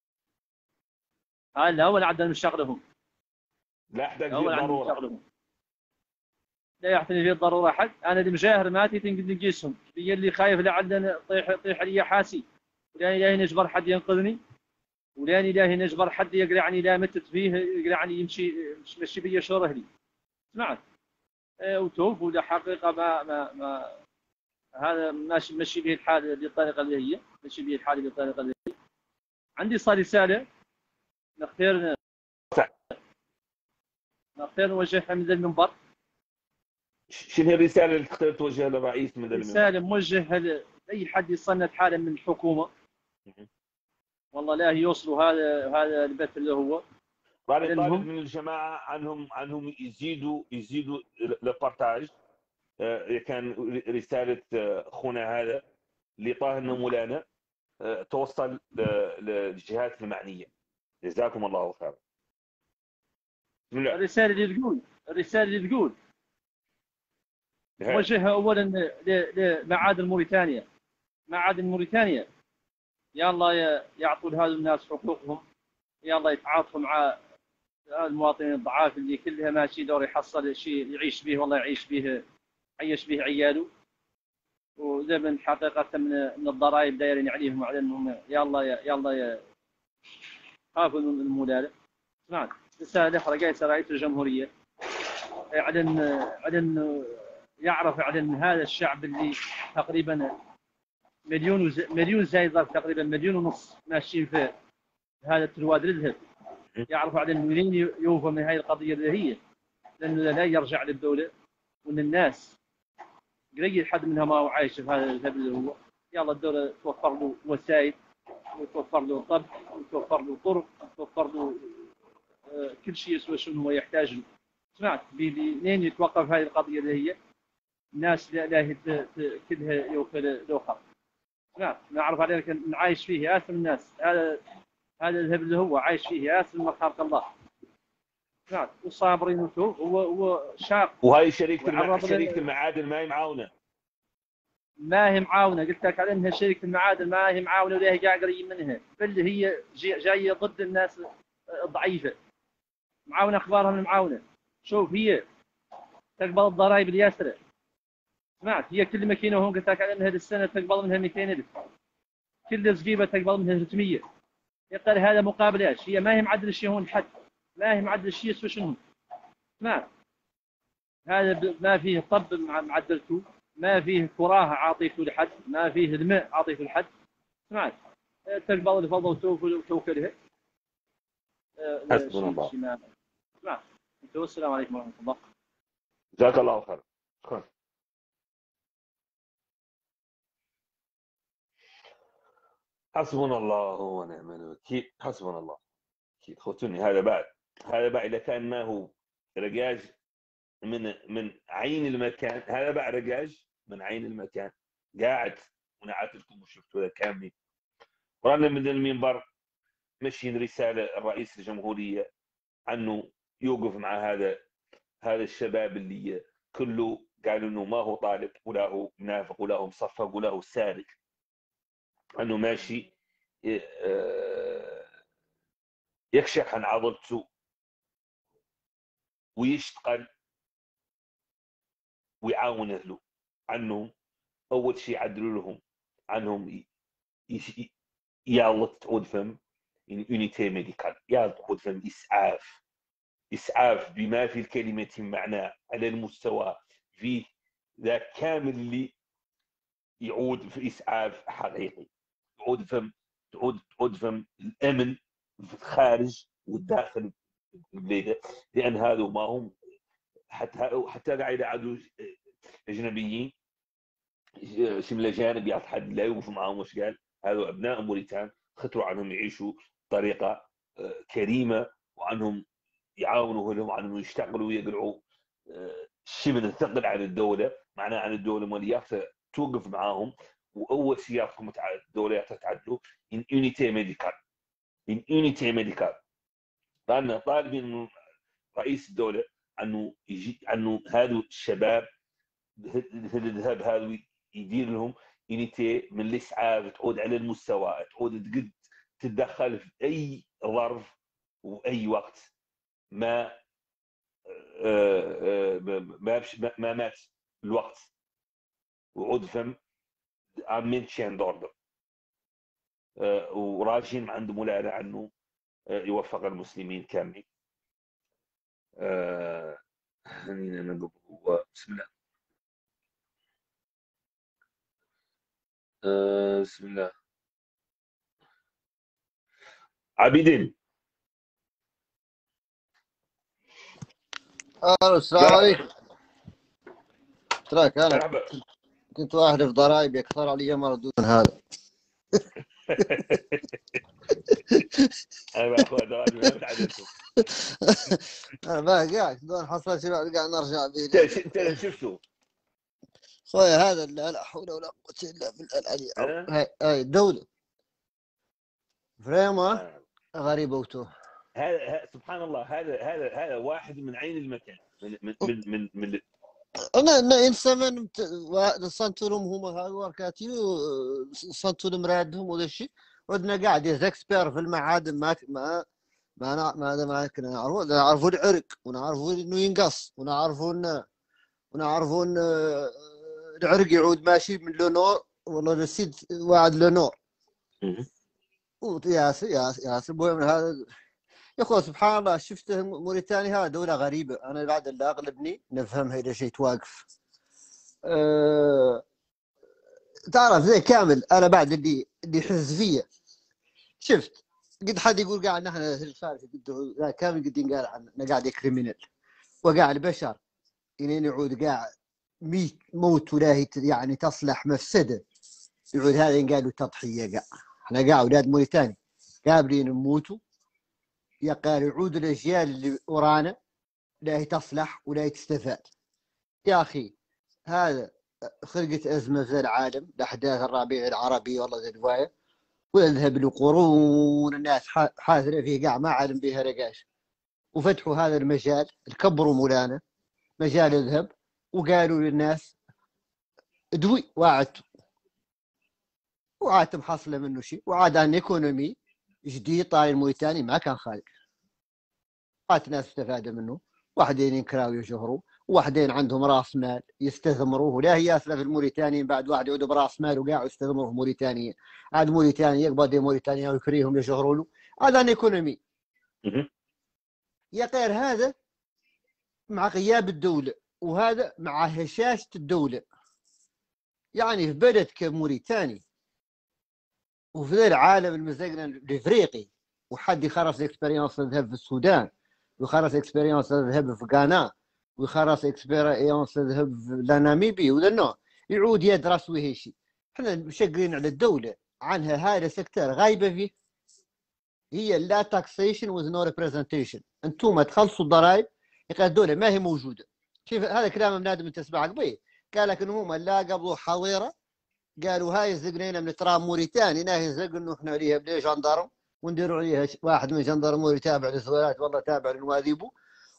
هذا لا هو العدد المشتغله هم. لا يحتاج فيه ضروره. لا يحتاج فيه الضروره حد. انا اللي مجاهر ماتي تنقد نقيسهم. هي اللي خايف لعلنا طيح طيح علي حاسي. ولاني لا نجبر حد ينقذني ولاني لا نجبر حد يقلعني لا متت فيه يقلعني يمشي يمشي بيا شوره لي. سمعت؟ اه وتوف ولا حقيقه ما ما ما هذا ماشي ماشي به الحال بالطريقه اللي هي ماشي به الحال بالطريقه اللي هي. عندي صار رساله نختار نختار نوجهها من المنبر. شنو هي الرساله اللي تختار توجهها للرئيس من المنبر؟ رساله موجهه لاي حد يصنت حاله من الحكومه. والله لا يوصلوا هذا هذا البث اللي هو. طالب طالب من الجماعه عنهم عنهم يزيدوا يزيدوا البارتاج. كان رساله اخونا هذا اللي طاه لنا مولانا توصل للجهات المعنيه. جزاكم الله خيرا. الرساله اللي تقول الرساله اللي تقول موجهها اولا لمعادن موريتانيا. معادن موريتانيا يا الله يعطوا لهذول الناس حقوقهم. يا الله يتعاطفوا مع المواطنين الضعاف اللي كلها ماشي دور يحصل شيء يعيش به والله يعيش به عيش به عياله. وذا من حقيقه من من الضرائب دايرين عليهم وعلى انهم يا الله يا الله خافوا من المولى. سمعت؟ رساله اخرى جايه رئيس الجمهوريه اعلن اعلن يعرف اعلن هذا الشعب اللي تقريبا مليون وز... مليون زايد تقريبا مليون ونص ماشيين في هذا الترواد الذهب. يعرفوا على منين يوفى من هذه القضيه اللي هي لانه لا يرجع للدوله وان الناس قليل حد منها ما هو عايش في هذا الذهب اللي هو. يلا الدوله توفر له وسائل وتوفر له طبخ وتوفر له طرق وتوفر له آه كل شيء يسوى شنو هو يحتاج له. سمعت؟ منين يتوقف هذه القضيه اللي هي الناس لا لا كلها يوفى له. نعم نعرف عليك ان عايش فيه اسم الناس. هذا هذا الذهب اللي هو عايش فيه اسم خلق الله. نعم والصابرين وشوف هو هو شاق. وهي شركه المع... شركه المعادن ما هي معاونه. ما هي معاونه. قلت لك على انها شركه المعادن ما هي معاونه ولا هي قاعده قريب منها بل هي جايه ضد الناس الضعيفه. معاونه اخبارها من المعاونه. شوف هي تقبل الضرائب الياسره. سمعت؟ هي كل ماكينه هون قلت لك على انها السنه تقبل منها مئتين ألف. كل زقيبه تقبل منها ثلاثمية. يقال هذا مقابل ايش؟ هي ما هي معدل شيء هون حد. ما هي معدل شيء يسوى شنو؟ سمعت؟ هذا ما فيه طب معدلته، ما فيه كراهه عاطيته لحد، ما فيه الماء عاطيته لحد. سمعت؟ تقبل الفضل وتوكلها. حسبنا الله. سمعت؟ السلام عليكم ورحمه الله. جزاك الله خير. شكرا. حسبنا الله ونعم الوكيل. حسبنا الله. اكيد خوتوني هذا بعد هذا بعد اذا كان ما هو رجاج من من عين المكان. هذا بعد رجاج من عين المكان قاعد ونعت لكم وشفتوا هذا كاملين. ورانا من المنبر ماشيين رساله الرئيس الجمهوريه عنه يوقف مع هذا هذا الشباب اللي كله قالوا انه ما هو طالب ولا هو منافق ولا هو مصفق ولا هو سارق، انه ماشي يكشح عن عضلته ويشتغل ويعاون اهله عنهم. اول شيء يعدلوا لهم عنهم يلا تعود فهم يونيتي ميديكال، يلا تعود فهم اسعاف اسعاف بما في الكلمه معناه على المستوى في ذا كامل اللي يعود في اسعاف حقيقي، تعود فهم تعود تعود فهم الامن في الخارج والداخل البلاد، لان هذا ما هم حتى حتى قاعد عادوا اجنبيين شم الاجانب يعطي حد لا يوقف معاهم. وش قال؟ هذو ابناء موريتان خطروا عنهم يعيشوا بطريقه كريمه وعنهم يعاونوا لهم عنهم يشتغلوا ويقلعوا شيء من الثقل عن الدوله، معناه عن الدوله مالياتها توقف معاهم. واول شيء يعطيكم الدوله تعدلوا ان يونيتي ميديكال ان يونيتي ميديكال. لان طالبين من رئيس الدوله انه يجي انه هذو الشباب الذهب هذو يدير لهم يونيتي من الاسعاف، تعود على المستوى، تعود تقد تتدخل في اي ظرف واي وقت ما ما ما مات الوقت، وعود فم عامين شين دوردر وراجين عندهم ولاده عنه يوفق المسلمين كاملين. خلينا نقول بسم الله بسم الله. عابدين الو السلام عليكم. تراك انا مرحبا. كنت واحد في ضرايبي اكثر علي مردود من هذا. انا اخويا ضرايبي ما تعدلتوا. انا باقي قاعد دون حصلت شباب قاعد نرجع به. انت انت شفتوا خويا هذا لا لا حول ولا قوه الا بالله العلي. هاي هاي الدوله فريمه غريبه وتوه. هذا سبحان الله، هذا هذا هذا واحد من عين المكان من من من من, من انا انا انسى من صنتولهم هما هذو وركاتيو صنتول مرادهم ولا شيء. ودنا قاعد يزكسبير في المعادن ما ما ما ما ما كنا نعرفوا نعرفوا العرق ونعرفوا انه ينقص ونعرفوا انه ونعرفوا ان العرق يعود ماشي من لونور والله نسيت واحد لونور. يا يا يا المهم هذا يا اخوي سبحان الله. شفته موريتانيا هذا دوله غريبه. انا بعد اللي اغلبني نفهمها اذا شيء تواقف. أه... تعرف زي كامل انا بعد اللي اللي يحز فيا شفت قد حد يقول قاعد نحن الفارس قد كامل قد قال عنا قاعد كريمينال وقاعد البشر الين يعود قاعد ميت موت ولا يعني تصلح مفسده يعود هذا ينقالوا تضحيه. قاعد احنا قاعد اولاد موريتانيا قابلين نموتوا يا قال يعود الاجيال اللي ورانا لا هي تصلح ولا هي تستفاد. يا اخي هذا خلقت ازمه في العالم الاحداث الربيع العربي والله زي الروايه ويذهب لقرون الناس حاثره فيه قاع ما عالم بها رقاش وفتحوا هذا المجال الكبروا مولانا مجال الذهب وقالوا للناس ادوي وعدتوا وعاد محصله منه شيء وعاد عن ايكونومي جديد طاير الموريتاني ما كان خالق. عاد ناس استفادوا منه واحدين ينكراوا يجهروا واحدين عندهم راس مال يستثمروه ولا هي ياسله في الموريتاني بعد واحد يعودوا براس مال وقاعوا يستثمروا في موريتانيا. عاد موريتانيا يقبض موريتانيا ويكريهم يجهروا له هذا عن ايكونومي. يا غير هذا مع غياب الدوله وهذا مع هشاشه الدوله. يعني في بلد كموريتاني وفي ذا العالم المزقنا الافريقي وحد يخرس اكسبيرينس الذهب في السودان ويخرس اكسبيرينس الذهب في غانا ويخرس اكسبيرينس الذهب في ناميبي وذا النوع يعود يدرس ويهشي. احنا مشقرين على الدوله عنها هذا سكتر غايبه فيه هي لا تاكسيشن وذ نو ريبريزنتيشن. انتم تخلصوا الضرائب يقال الدوله ما هي موجوده. كيف هذا كلام بنادم انت تسمع قبل قال لك انهم لا قبضوا حظيره قالوا هاي زقنا من ترام موريتاني ناهي زق انه احنا عليها بلي جندرم ونديروا عليها واحد من جندرموري تابع للسوالات والله تابع لنواذيبو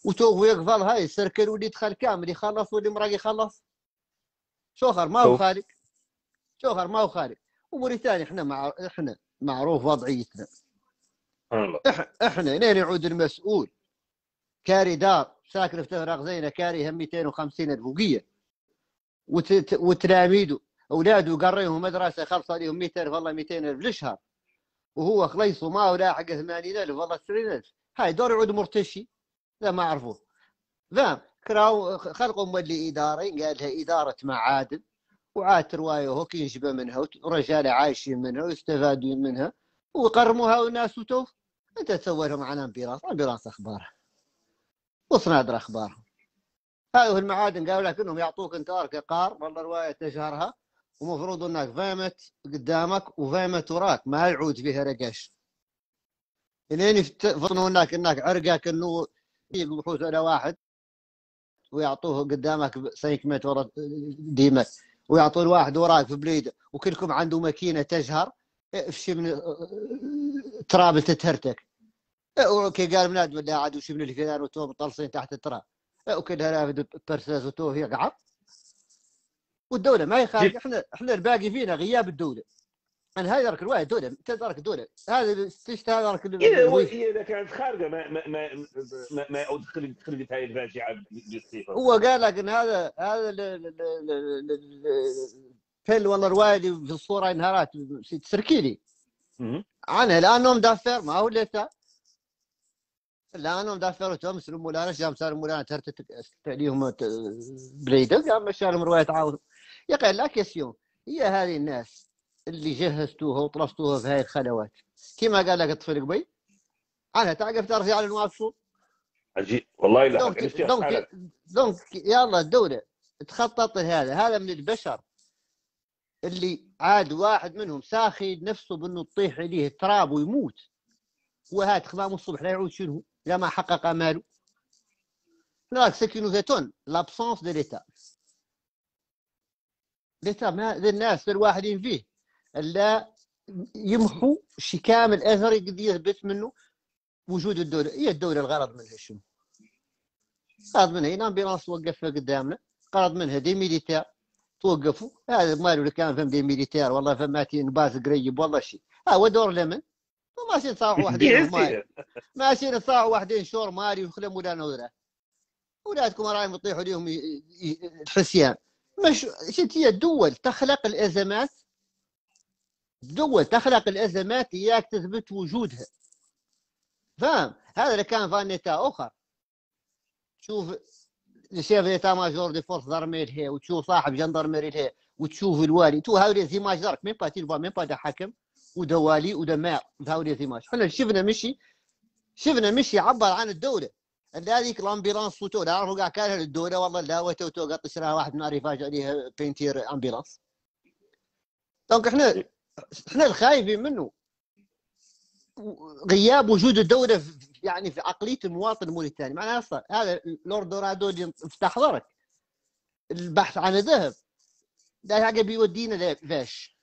وتوه يقفل هاي السركل واللي يدخل كامل يخلص واللي مرق يخلص. شوخر ما هو شوف خالق، شوخر ما هو خالق. وموريتانيا احنا مع احنا معروف وضعيتنا. سبحان الله. إح... احنا لين يعود المسؤول كاري دار ساكن في تفرق زينه كاري هم مئتين وخمسين الف وقيه وت... وتلاميذه اولاده قريهم مدرسه خلص عليهم مئتين الف والله مئتين الف للشهر، وهو خليصه ما هو لاحق ثمانين الف والله تسعين الف. هاي دور يعود مرتشي لا ما عرفوه. فاهم كراو خلقوا مولي اداره قال لها اداره معادن وعاد روايه هوك ينشبه منها ورجال عايشين منها ويستفادون منها وقرموها والناس وتوف. انت تسوي لهم عن امبيراس، امبيراس اخبارها وصنادر اخبارهم. هاي المعادن قالوا لك انهم يعطوك انت ارك قار والله روايه تجهرها ومفروض انك فامت قدامك وفامت وراك ما يعود فيها رقاش. لين يفطنوا هناك انك عرقك انه يقبحوه على واحد ويعطوه قدامك خمسمئة متر ورا ديمه ويعطوا الواحد وراك في بليده وكلكم عنده ماكينه تجهر في من تراب تتهرتك. وكي قال مناد ولا عاد وش من الفيران وتوه مطلصين تحت التراب وكلها رافد برساس وتوه يقعد. والدوله ما يخالف. احنا احنا الباقي فينا غياب الدوله. انا هاي ذاك الواحد الدوله تدرك الدوله هذا تشتهى ذاك اذا اذا كانت خارجه ما ما ما ما, ما يعود خلقت خلقت هاي الفاجعه بالصفه. هو قال لك ان هذا هذا فيل والله روايدي في الصوره انهارات تسركيلي عنها لانهم دافر ما هو ليتا لانهم دافر توم سلم مولانا جام سالم مولانا ترتت عليهم بريده قام مشى لهم روايه تعاون. يقول لك يسيون هي هذه الناس اللي جهزتوها وطرفتوها في هاي الخلوات كما قال لك الطفل قبي عنها تعقف ترجع للمواقفون. عجيب والله. لا دونك دونك دونك يلا الدوله تخطط لهذا. هذا من البشر اللي عاد واحد منهم ساخي نفسه بانه تطيح عليه التراب ويموت وهات خمام الصبح لا يعود شنو لا ما حقق اماله. لا سكنوا ذاتون لابسونس دو ليتا. ليتا ما الناس الواحدين فيه الا يمحوا شي كامل اثر يقدر يثبت منه وجود الدوله. هي الدوله الغرض منها شنو؟ غرض منها هنا امبيلانس وقفها قدامنا، غرض منها دي ميليتير توقفوا. هذا مالو اللي كان فهم دي ميليتير والله فماتي نباز قريب والله شيء. ها هو دور لمن؟ ماشي نصاحوا واحدين مالي ماشي نصاحوا واحدين شور مالي وخلوا مولانا ولا اولادكم رايهم يطيحوا لهم الحسيان. مش شفت هي الدول تخلق الازمات. الدول تخلق الازمات اياك تثبت وجودها. فاهم؟ هذا اللي كان فانيتا اخر. تشوف الشيف ايتا ماجور دي فورس دارميل هي وتشوف صاحب جندرميري هي وتشوف الوالي تو هاولي زيماج دارك مين باتي با مين با حكم ودوالي ودماء هاولي زيماج. احنا شفنا مشي شفنا مشي عبر عن الدوله. هذيك الامبيلانس وتو لا عرفوا قاع كانها للدوله والله لا وتو تو قط شراها واحد من عريفاج عليها بينتير امبيلانس. دونك احنا احنا الخايفين منه غياب وجود الدوله في يعني في عقليه المواطن الموريتاني. معناها اصلا هذا لوردورادو اللي افتح ظهرك البحث عن الذهب ده حاجه بيودينا لفاش.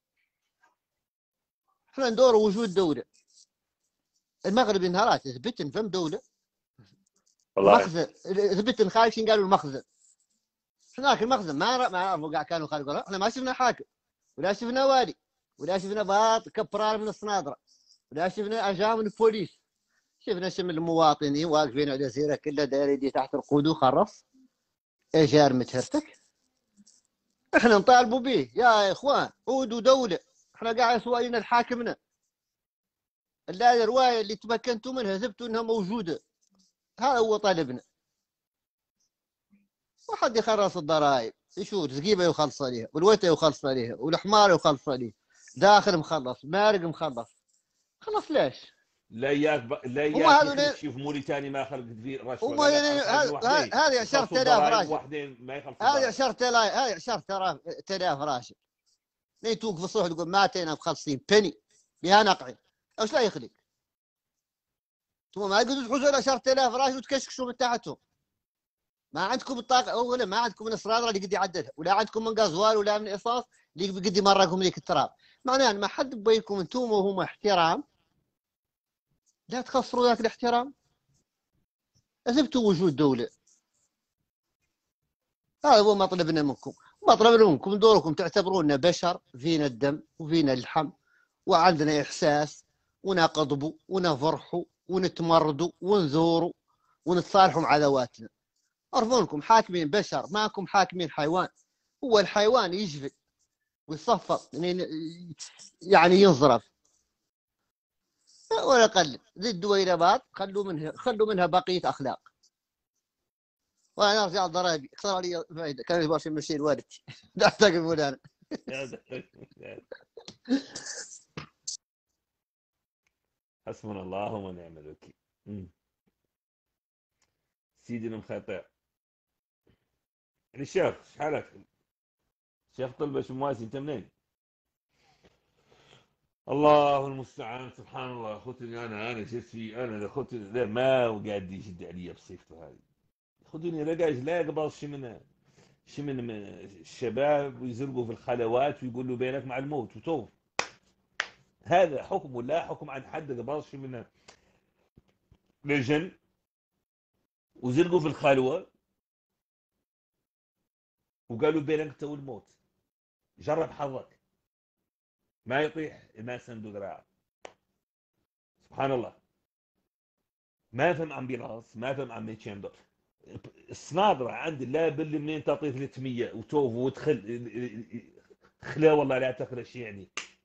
احنا ندور وجود دوله. المغرب انهارات ثبت فم دوله والله مخزن ثبت خايفين قالوا المخزن. هناك المخزن ما ما عرفوا قاع كانوا خارجوا. احنا ما شفنا حاكم ولا شفنا والي ولا شفنا باط كبرار من الصنادره ولا شفنا اجا من البوليس. شفنا شم المواطنين واقفين على جزيره كلها داير يدي تحت القود وخرص اجار متهرتك. احنا نطالبوا به يا اخوان عودوا دوله. احنا قاعد سوالين الحاكمنا هذه الروايه اللي تمكنتوا منها ثبتوا انها موجوده. هذا هو طالبنا. واحد يخرص الضرائب يشوف زقيبه يخلص عليها والوتا يخلص عليها والحمار يخلص عليه داخل مخلص مارق مخلص. خلص ليش؟ لا ياك ب... لا ياك تشوف موريتاني ما خلقت فيه رشوه. هذه عشرة آلاف راشد واحدين ما يخلص. هذه عشرة آلاف هذه عشرة آلاف راشد. لين توقف الصبح تقول ما اتينا مخلصين بني بها نقعي. ايش لا يخلق؟ انتم ما تقدروا تحوزوا عشرة آلاف راشد وتكشكشوا من تحتهم. ما عندكم الطاقه اولا ما عندكم من الصرادره اللي قد يعدلها ولا عندكم من غازوال ولا من اصاص اللي قد يمرقهم ذيك التراب. معناه ما حد بينكم انتم وهم احترام لا تخسروا ذاك الاحترام. اثبتوا وجود دوله. هذا هو مطلبنا منكم. مطلبنا منكم دوركم تعتبرونا بشر، فينا الدم وفينا اللحم وعندنا احساس، ونقضبوا ونفرحوا ونتمردوا ونزوروا ونتصالحوا مع ذواتنا. عرفونكم حاكمين بشر، ماكم حاكمين حيوان. هو الحيوان يجفل ويصفر يعني ينصرف ولا قل ذي الدويلبات. خلوا منها خلوا منها بقيه اخلاق. وانا ارجع ضرائبي اكثر علي فائده. كان يبغى شي مشي والدتي لا تقفون انا. حسبنا الله ونعم الوكيل. سيدي المخيطير الشيخ شحالك؟ الشيخ طلبه شمواسي انت منين؟ الله المستعان. سبحان الله. خذني انا انا جسمي انا خذني ما وقاعد يشد عليا بصيفته هذه. خذوني لا قاعد لا قبل شي من شي من الشباب ويزرقوا في الخلوات ويقولوا بينك مع الموت وتوف. هذا حكم ولا حكم عن حد قبل شي من لجن وزرقوا في الخلوه وقالوا بينك تو الموت. جرب حظك ما يطيح ما سندو ذراع. سبحان الله. ما فهم امبيلاس ما فهم عم تشامبر. الصنادرة عندي لا باللي منين تعطيه ثلاثمية وتوف وتخل خلا والله لا تخلى شيء يعني.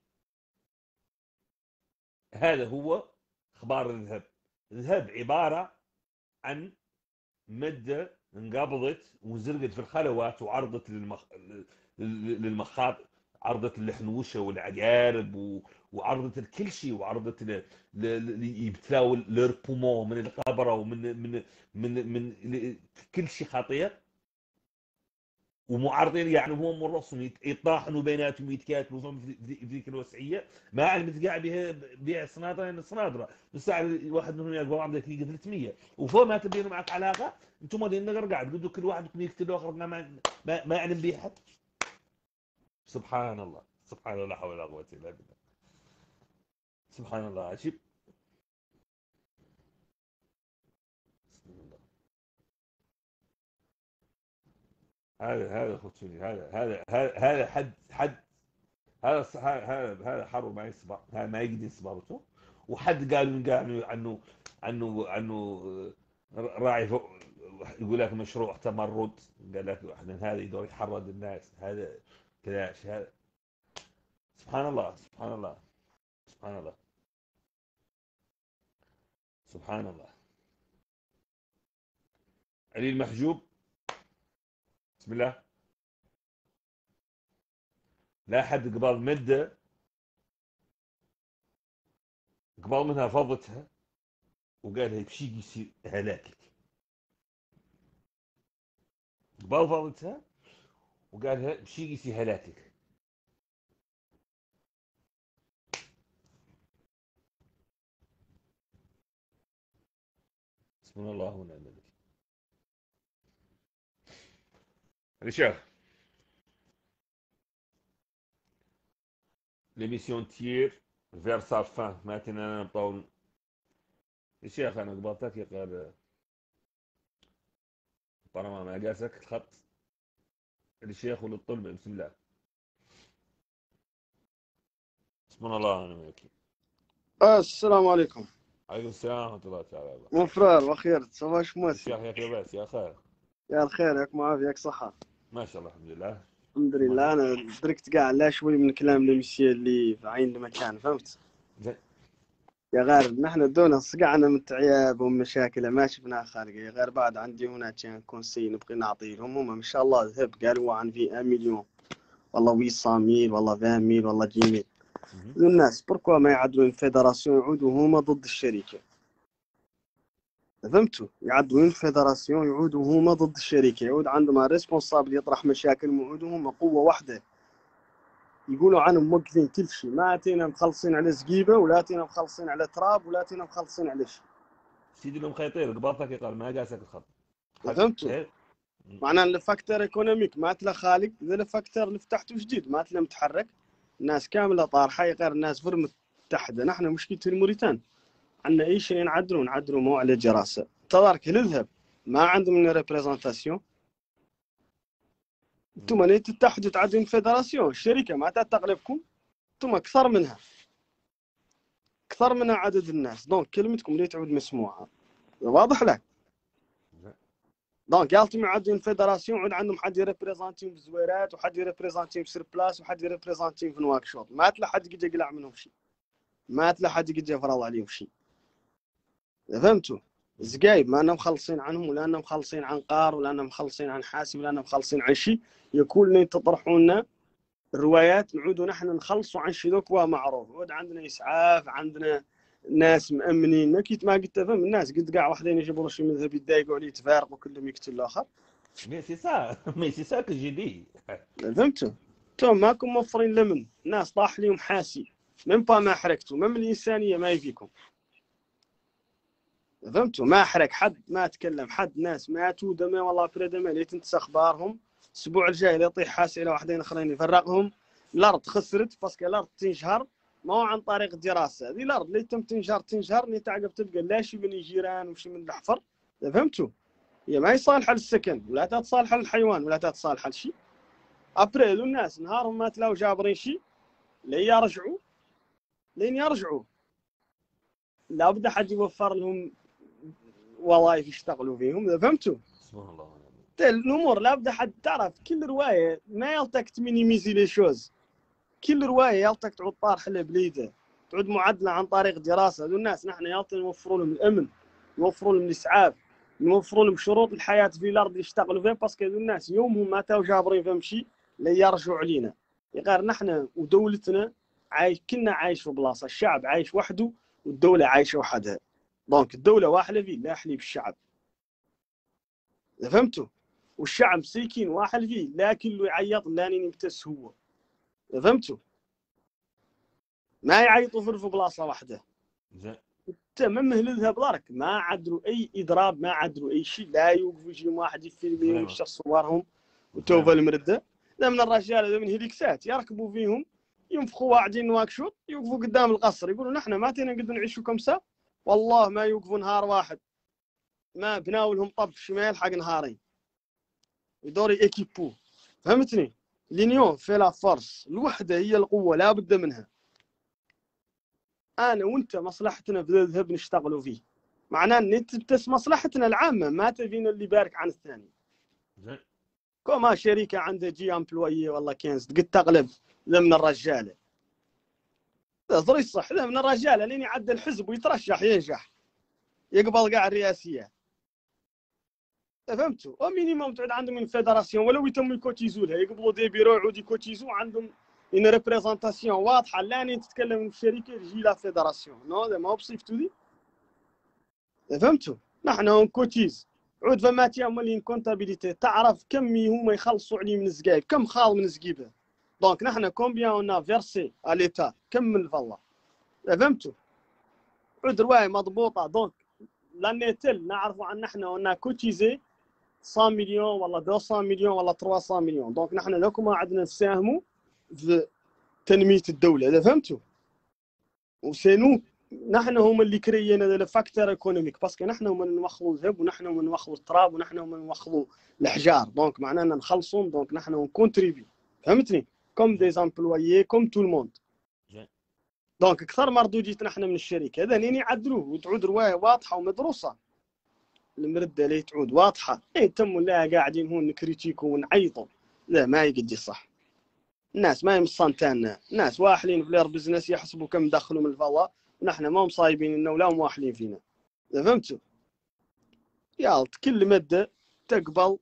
هذا هو اخبار الذهب. الذهب عبارة عن مادة انقبضت وزرقت في الخلوات وعرضت للمخ... للمخاط، عرضت الحنوشه والعقارب و... وعرضت الكل شيء، وعرضت ل... ل... يبتلاو للبومون من القبره ومن من من من ل... كل شيء خطير. ومعارضين يعني هم مرصهم يطاحنوا بيناتهم ويتكاتلوا في ذيك الوسعيه. ما علمت قاعد بها بيع صنادره صنادره بس واحد منهم يقول عنده ثلاثمية وفوق ما تبينوا معك علاقه انتم اللي نقر قاعد بدو كل واحد يقتل الاخر ما ما, ما يعلم به حد. سبحان الله سبحان الله لا حول ولا قوه الا بالله. سبحان الله عجيب. هذا هذا خذوني هذا هذا هذا حد حد هذا هذا هذا حرب ما يصبر. هذا ما يقدر يصبرته. وحد قالوا قالوا عنه عنه عنه راعي يقول لك مشروع تمرد. قال لك احنا هذا يدور يحرض الناس. هذا كذا هذا. سبحان الله سبحان الله سبحان الله سبحان الله. علي المحجوب بسم الله. لا حد قبل مده قبل منها فضتها وقال هي بشي يصير هلاكك. قبل فضتها وقال لها بشي يصير هلاكك. بسم الله ونعم الوكيل. الشيخ l'émission tire vers sa fin maintenant انا مطول. الشيخ انا قبلتك يقال طالما ما قاسك الخط الشيخ وللطلبه. بسم الله. بسم الله ونعم الوكيل. السلام عليكم. عليكم السلام ورحمه الله تعالى. مفرار وخير صباح مؤسس. الشيخ يا كباس يا خير. يا الخير ياك معافية ياك صحة. ما شاء الله الحمد لله. الحمد لله. انا دركت كاع لا شوي من كلام المسيا اللي في عين المكان فهمت. زين. يا غير نحن دونا صقعنا من تعياب ومشاكل ما شفناها خارجه. غير بعد عندي هنا كان كونسي نبغي نعطي لهم هم ما شاء الله ذهب قالوا عن في واحد مليون والله مئتين ميل والله عشرين ميل والله عشرين ميل. الناس بركوا ما يعدلون الفيدراسيون يعودوا هما ضد الشركه. فهمتوا؟ يعدلون الفيدراسيون يعودوا هما ضد الشركه. يعود عندهم ريسبونسابل يطرح مشاكل يعودوا هما قوه واحده. يقولوا عنهم موقفين كل شيء. ما اتينا مخلصين على زقيبه ولا اتينا مخلصين على تراب ولا اتينا مخلصين على شيء. سيدي المخيطير قبضتك يقال ما قاسك الخط. فهمتوا؟ معناه الفاكتور ايكونوميك ما تلا خالق ذا الفاكتور اللي فتحته جديد ما تلا متحرك. الناس كامله طارحه غير الناس فرمت متحده. نحن مشكلة الموريتان عندنا اي شيء نعدلوا نعدلوا مو على جراسه. تدارك الذهب ما عندهم من ريبريزونتاسيون. انتم اللي تتحدوا تعدون فيدراسيون الشركه ما تغلبكم، انتم اكثر منها اكثر منها عدد الناس، دونك كلمتكم اللي تعود مسموعه. واضح لك؟ دونك يالتم يعدون فيدراسيون عود عندهم حد يريبريزونتيهم بزويرات وحد يريبريزونتيهم سير بلاس وحد يريبريزونتيهم في نواك شوط، ما تلا حد يجي يقلع منهم شيء، ما تلا حد يجي يفرض عليهم شيء. فهمتوا؟ زقايب ما انهم مخلصين عنهم ولا انهم مخلصين عن قار ولا انهم مخلصين عن حاسب ولا انهم مخلصين عن شيء، يكون لين تطرحوا لنا الروايات نعودوا نحن نخلصوا عن شيء ذوك معروف. عود عندنا اسعاف، عندنا ناس مأمنين، ما كيت ما قلت فهم الناس قد قاع وحدين يجيبوا شي مذهب يتضايقوا عليه يتفارقوا كلهم يقتل الاخر. مي سي سا مي سي سا كو جي دي. فهمتوا؟ انتم ماكم موفرين لمن ناس طاح لهم حاسي من با ما حركتوا، من الانسانيه ما يفيكم. فهمتوا؟ ما حرك حد، ما تكلم حد، ناس ماتوا دمه والله بريدمه اللي تنتس اخبارهم. الاسبوع الجاي يطيح حاسي الى واحدين اخرين يفرقهم. الارض خسرت باسكو الارض تنشهر ما هو عن طريق الدراسه، هذه الارض اللي تم تنشهر تنشهر اللي تعقب تلقى لا شي من الجيران وشي من الحفر. فهمتوا؟ هي ما هي صالحه للسكن ولا تصالحه للحيوان ولا تصالحه لشيء. ابريل الناس نهارهم ما تلاقوا جابرين شيء لين يرجعوا لين يرجعوا لابد حد يوفر لهم وظائف يشتغلوا فيهم. فهمتوا؟ سبحان الله. الامور لابد حد تعرف كل روايه ما يلتك تمينيميزي لي شوز، كل روايه يلتك تعود طارحه بليده تعود معدله عن طريق دراسه. هذو الناس نحن يلتك نوفروا لهم الامن، نوفروا لهم الاسعاف، نوفروا لهم شروط الحياه في الارض اللي يشتغلوا فيها، باسكو هذو الناس يومهم ما تاو جابرين فيهم شيء لا يرجعوا علينا. غير نحن ودولتنا عايش كنا عايش في بلاصه، الشعب عايش وحده والدوله عايشه وحدها. دونك الدوله واحده فيه لا يحلي بالشعب. فهمتوا؟ والشعب مسيكين واحد فيه لا كله يعيط لا يمتس هو. فهمتوا؟ ما يعيطوا في بلاصه واحده. تمام الذهب دارك ما عدلوا اي اضراب، ما عدلوا اي شيء، لا يوقفوا يجي واحد يفيلمي ويشر صورهم وتوفى المرده. لا من الرجال هذا من هليكسات يركبوا فيهم ينفخوا واعدين نواكشوط يوقفوا قدام القصر يقولوا نحن ما تينا نقدر نعيشوا كمسا، والله ما يوقفوا نهار واحد ما بناولهم طب ما يلحق نهارين يدوري ايكيبو. فهمتني؟ لينيون في لا فورس، الوحده هي القوه لا بد منها. انا وانت مصلحتنا في الذهب نشتغلوا فيه، معناه ان انت مصلحتنا العامه ما تبين اللي بارك عن الثاني. كما شركه عندها جي امبلويي والله كينز قد تغلب ذا من الرجاله، ضري صح ذا من الرجاله لين يعدى الحزب ويترشح ينجح يقبل قاع الرئاسيه. فهمتوا؟ ومينيموم تعود عندهم من فيدراسيون ولو يتم يكوتيزوا لها يقبلوا دي بيرو يعود يكوتيزوا عندهم ان ريبريزونتاسيون واضحه. لا انت تتكلم في الشركه يجي لا فيدراسيون نو هذا ما هو بصيفتو دي. فهمتوا؟ نحن اون كوتيز عود فما تيعمل كونتابيليتي تعرف كم هما يخلصوا عليه من الزقايب كم خال من الزقيبه. دونك نحن كومبيان اون فيرسي ا ليتا كم من الفضه. فهمتوا؟ عود روايه مضبوطه. دونك لانيتل نعرفوا عن نحن اون كوتيزي مية مليون والله مئتين مليون والله ثلاثمئة مليون. دونك نحن لكم عندنا نساهموا في تنميه الدوله. اذا فهمتوا؟ وسينو نحن هم اللي كرينا هذا الفاكتور ايكونوميك باسكو نحن هم اللي نوخذوا الذهب ونحن هم اللي نوخذوا التراب ونحن هم اللي نوخذوا الاحجار. دونك معناها نخلصهم. دونك نحن نكونتريبي. فهمتني؟ كوم دي امبلويي كوم تو الموند. دونك اكثر مردوديت نحن من الشركه هذا لين يعدلوه وتعود روايه واضحه ومدروسه. المرده اللي تعود واضحه اي تم لا قاعدين هون نكريتيكو ونعيطوا لا ما يقدي صح. الناس ما يمصنتانا ناس واحلين في لير بزنس يحسبوا كم دخلوا من الفضاء ونحن ما مصايبين انه ولا مواحلين فينا. فهمتوا؟ يالت كل مده تقبل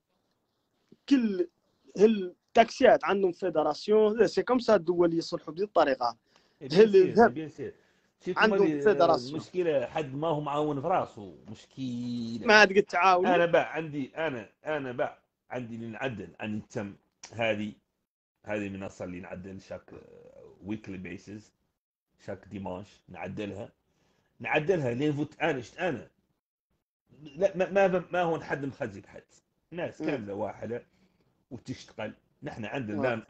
كل التاكسيات عندهم فيدراسيون سي كوم سا الدول يصلحوا بهذه الطريقه. الذهب عندهم فيدراسيون مشكله حد ما هو معاون في راسه مشكله ما تقدر تعاون. انا بقى عندي انا انا بقى عندي اللي نعدل عن تم هذه هذه المنصه اللي نعدل شاك ويكلي بيسز شاك ديمانش نعدلها نعدلها لين فوت انا شت انا لا ما ما, ما هو حد مخزق حد ناس كامله واحده وتشتغل. نحن عندنا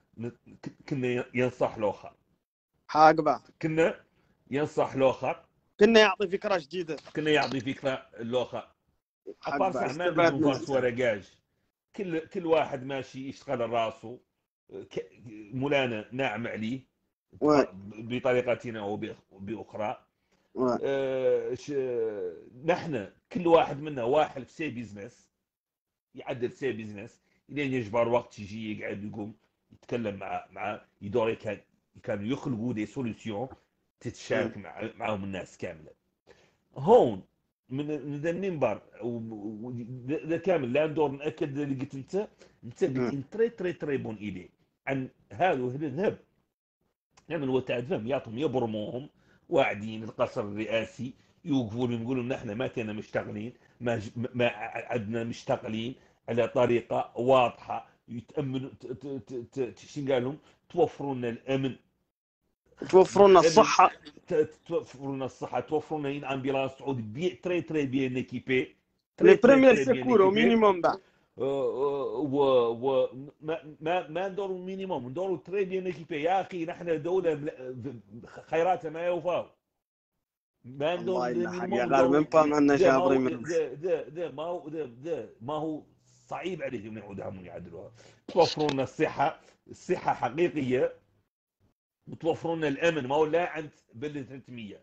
كنا ينصح الاخر حاقبه كنا ينصح الاخر كنا يعطي فكره جديده كنا يعطي فكره الاخر حق ابار بعد صح ما عندهم استفاد فاس نفسه. ولا كاج، كل كل واحد ماشي يشتغل راسه، ك- مولانا ناعم عليه وي بطريقة او باخرى. وي آه، ش- نحن كل واحد منا واحد في سي بيزنس، يعدل سي بيزنس الين يجبر وقت يجي يقعد يقوم يتكلم مع مع يدور كان كانوا يخلقوا دي سوليسيون تتشارك مع معهم الناس كامله. هون من من ذا المنبر ذا كامل لا ندور ناكد اللي قلت انت انت قلت ان تري تري تري بون ايدي عن هذا الذهب. نعمل وتعد فهم يعطهم يبرموهم واعدين القصر الرئاسي يوقفوا لهم يقولوا نحن ما كنا مشتغلين، ما ج- ما عدنا مشتغلين على طريقه واضحه يتامنوا شنو قال لهم توفروا لنا الامن، توفروا لنا الامن الصحه. ت- توفروا لنا الصحه، توفروا لنا ان امبيلانس تعود بي تري تري بيان ايكيبي، لي تري تري بريمير تري بيان سيكور او ايكيبي. مينيموم بعد. و و ما ما ما ندوروا مينيموم، ندوروا تري بيان ايكيبي. يا اخي نحن دوله مل- خيراتها ما يوفاو، ما ندوروا والله الا حق يا مينيموم، غار من ندوروا با ما عندنا ده ما شي هو بريمير. ده ده ده ما هو ده ده ما هو صعيب عليهم يعودوا هم يعدلوها. توفروا لنا الصحه، الصحه حقيقيه، وتوفروا لنا الامن. ما هو لا عند بلي ثلاثمية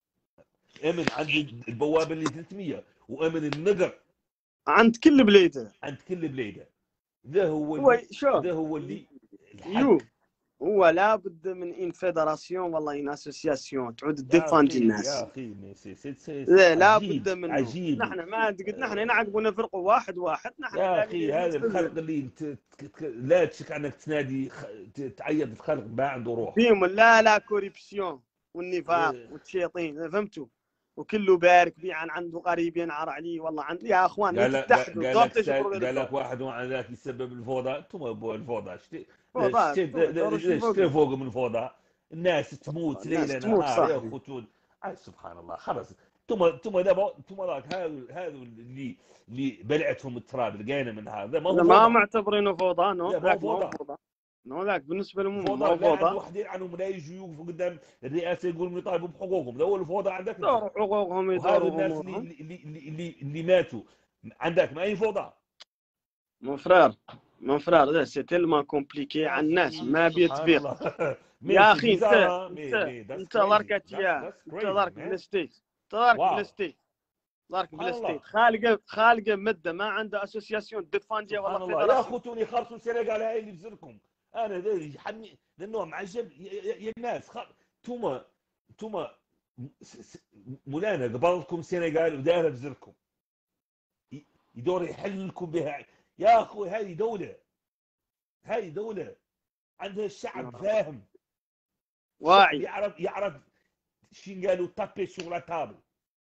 امن عند البوابه اللي ثلاثمية، وامن النقر عند كل بليده. عند كل بليده. ذا هو هو اللي شوف ذا هو اللي الحل. يو هو لابد من ان فيدراسيون والله ان اسوسياسيون تعود يا تديفاندي اخي الناس. يا اخي مي سي سي سي سي لا عجيب لابد منه. عجيب. نحن ما قد نحن نعقبوا نفرقوا واحد واحد. نحن يا لا اخي هذا الخلق اللي انت ت- لا تشك انك تنادي خ- ت- تعيد الخلق ما عنده روح. فيهم لا لا كوريبسيون والنفاق إيه. والتشيطين فهمتوا. وكله بارك بي عن عنده قريب ينعر عليه والله عند يا اخوان قال لك تتحدوا قال دور لك تشكروا قال للدور. لك واحد وعن ذاك يسبب الفوضى. انتم ابو الفوضى شتي فوضى شتي دوروا شي شتي فوق. فوق من الفوضى. الناس تموت الناس ليل تموت نهار صاحبي. ياخذون. آه سبحان الله خلاص. انتم انتم دابا انتم راك هذا هذا اللي اللي بلعتهم التراب لقينا من هذا ما هو لا ما فوضى. معتبرينه فوضى. نو لا ما هو ذاك ما هو فوضى. فوضى. نو ذاك بالنسبه لهم ما فوضى هو لا عند فوضى. وحدين عنهم لا يجوا يوقفوا قدام الرئاسه يقولوا يطالبوا بحقوقهم. ده هو الفوضى عندك انت. دوروا حقوقهم وهذا يدوروا الناس اللي امورهم. اللي اللي اللي, اللي ماتوا عندك ما هي فوضى. مون فرار مون فرار لا سي تيلمون كومبليكي على الناس ما سبحان بيتفيق. الله. مي يا سي اخي انت بيزار مي انت مي ذاتس انت ضرك كريزي يا ذاتس انت كريزي ضرك مان. بالستيت ضرك واو بالستيت ضرك سبحان بالستيت الله خالقه خالقه مده ما عنده اسوسياسيون ديفانديا ولا سبحان الله. يا فيدراسيون. خوتوني خرصوا سينيغال هاي اللي بزركم. انا ذا يحني لانه معجب يا, يا, يا الناس خ... توما توما س- س- مولانا قبلكم سينيغال ودايره بزركم ي- يدور يحل لكم بها. يا اخوي هذه دوله، هذه دوله عندها الشعب فاهم، الشعب واعي. يعرف يعرف شين قالوا تابي سور لا تابل.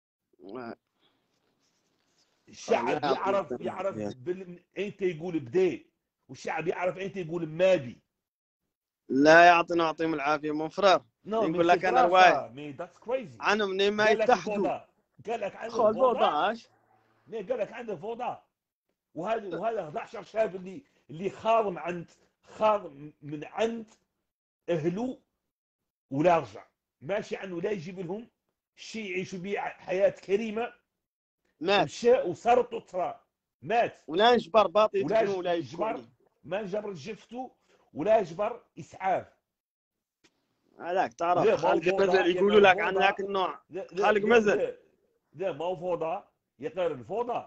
الشعب لا يعرف يعطيك يعرف العافية. بال... انت يقول بدي، والشعب يعرف انت يقول مادي. لا يعطينا يعطيهم العافيه مون فرار. نو مي يقول سي لك انا روايه مي ذاتس كريزي. عنهم منين ما قال لك يتحدوا. الفوضى، قال لك عنده خذ الفوضى. فوضاش. مي قال لك عنده فوضى. وهذا وهذا احد عشر شاب اللي اللي خاضم عند خاضم من عند اهله ولا رجع ماشي عنه لا يجيب لهم شيء يعيشوا به حياه كريمه. مات مشى وصارت التراب مات. ولا نجبر باطي ولا يتبنوا ولا جبر يبكوني. ما جبر جفته ولا جبر اسعاف. هذاك لا تعرف ما هو خالق فوضى مزل يا يقولوا غير لك عن فوضى. ذاك النوع. لا لا خالق لا مزل لا, لا ما هو فوضى يا غير الفوضى.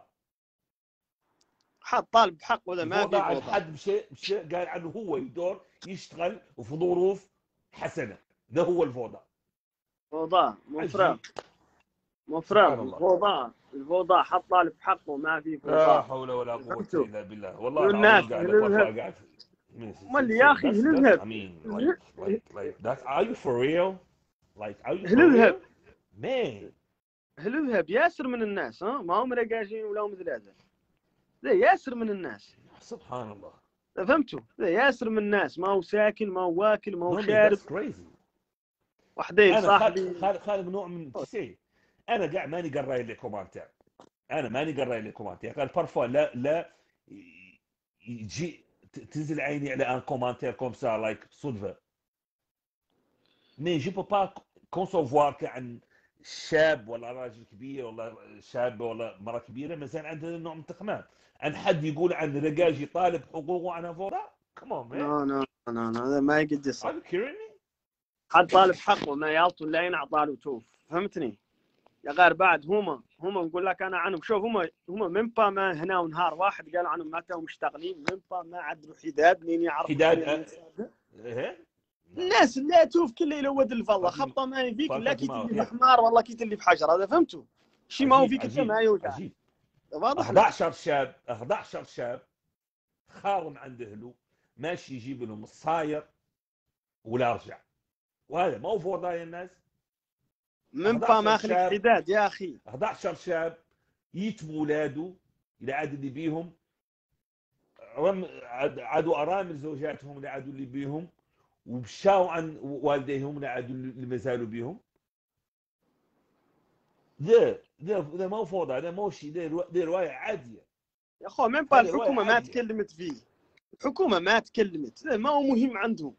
حط طالب بحق ولا ما الفوضى في عن فوضى. حد مشى مشى قال عنه هو يدور يشتغل وفي ظروف حسنه. ده هو الفوضى. فوضى مون فرار عجيب مون سبحان فرار الله. الفوضى الفوضى حط طالب بحقه ما في لا فوضى. حول ولا قوه فهمتوا؟ الا بالله. والله والناس العظيم قاعد اهل لك والله الذهب. قاعد امال يا اخي That's, اهل that's, الذهب I mean, like, like, like, that's, are you for real? Like, are you اهل for real? الذهب. Man. اهل الذهب ياسر من الناس. ها ما هم رقاجين ولا هم ذلازل. لا ياسر من الناس. سبحان الله. فهمتوا؟ لا ياسر من الناس ما هو ساكن ما هو واكل ما هو No, man, شارب. that's crazy. وحدين انا صاحبي خالق خالق نوع من تسي. انا قاعد ماني قراي لي كومنتات. انا ماني قراي لي كومنتات. قال بارفوا لا لا يجي تنزل عيني على ان كومنتير كوم سا لايك صدفه. مي جو بو با كونسوفوار كان شاب ولا راجل كبير ولا شابه ولا مره كبيره مازال عندنا نوع من التقنان. ان حد يقول عن رجاج يطالب حقوقه عنها فوضى؟ كمان نو نو نو نو هذا ما يقد يصير. Are you kidding me؟ حد طالب حقه ما يالطوا لا ينع طالب توف، فهمتني؟ يا غير بعد هما هما نقول لك انا عنهم، شوف هما هما من با ما هنا ونهار واحد قالوا عنهم ما توهم مشتغلين، من با ما عدلوا حداد مين يعرف حداد ايه الناس اللي توف كل يلود الفضه خبطه ما فيك لا كيت اللي بحمار والله كيت اللي بحجر، هذا فهمتوا؟ شي ما هو فيك انت ما يوجع. واضح. أحد عشر شاب أحد عشر شاب خارم عند اهله ماشي يجيب لهم الصاير ولا رجع، وهذا ما هو فوضى يا الناس. من با ماخذ حداد يا اخي. أحد عشر شاب يتموا اولاده الى عاد اللي بيهم، عادوا ارامل زوجاتهم اللي عادوا اللي بيهم، ومشاو عن والديهم اللي عادوا اللي ما زالوا بيهم. ذا ذا ذا ما هو فوضى، ذا ما هو شيء، ذا روايه عاديه يا اخو. من با الحكومه ما تكلمت فيه، الحكومه ما تكلمت، ذا ما هو مهم عندهم.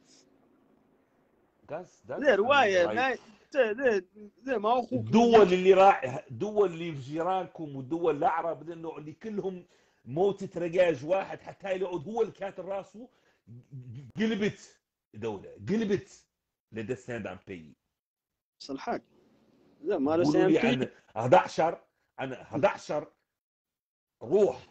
ذا روايه ما ذا ذا ما هو الدول اللي راح الدول اللي في جيرانكم والدول العرب ذا النوع اللي كلهم موتة رجاج واحد حتى يقعد هو اللي كاتل راسه، قلبت دوله، قلبت لدى ستاند اب بي صلحك. لا ما له ستاند اب بي. أحد عشر انا أحد عشر روح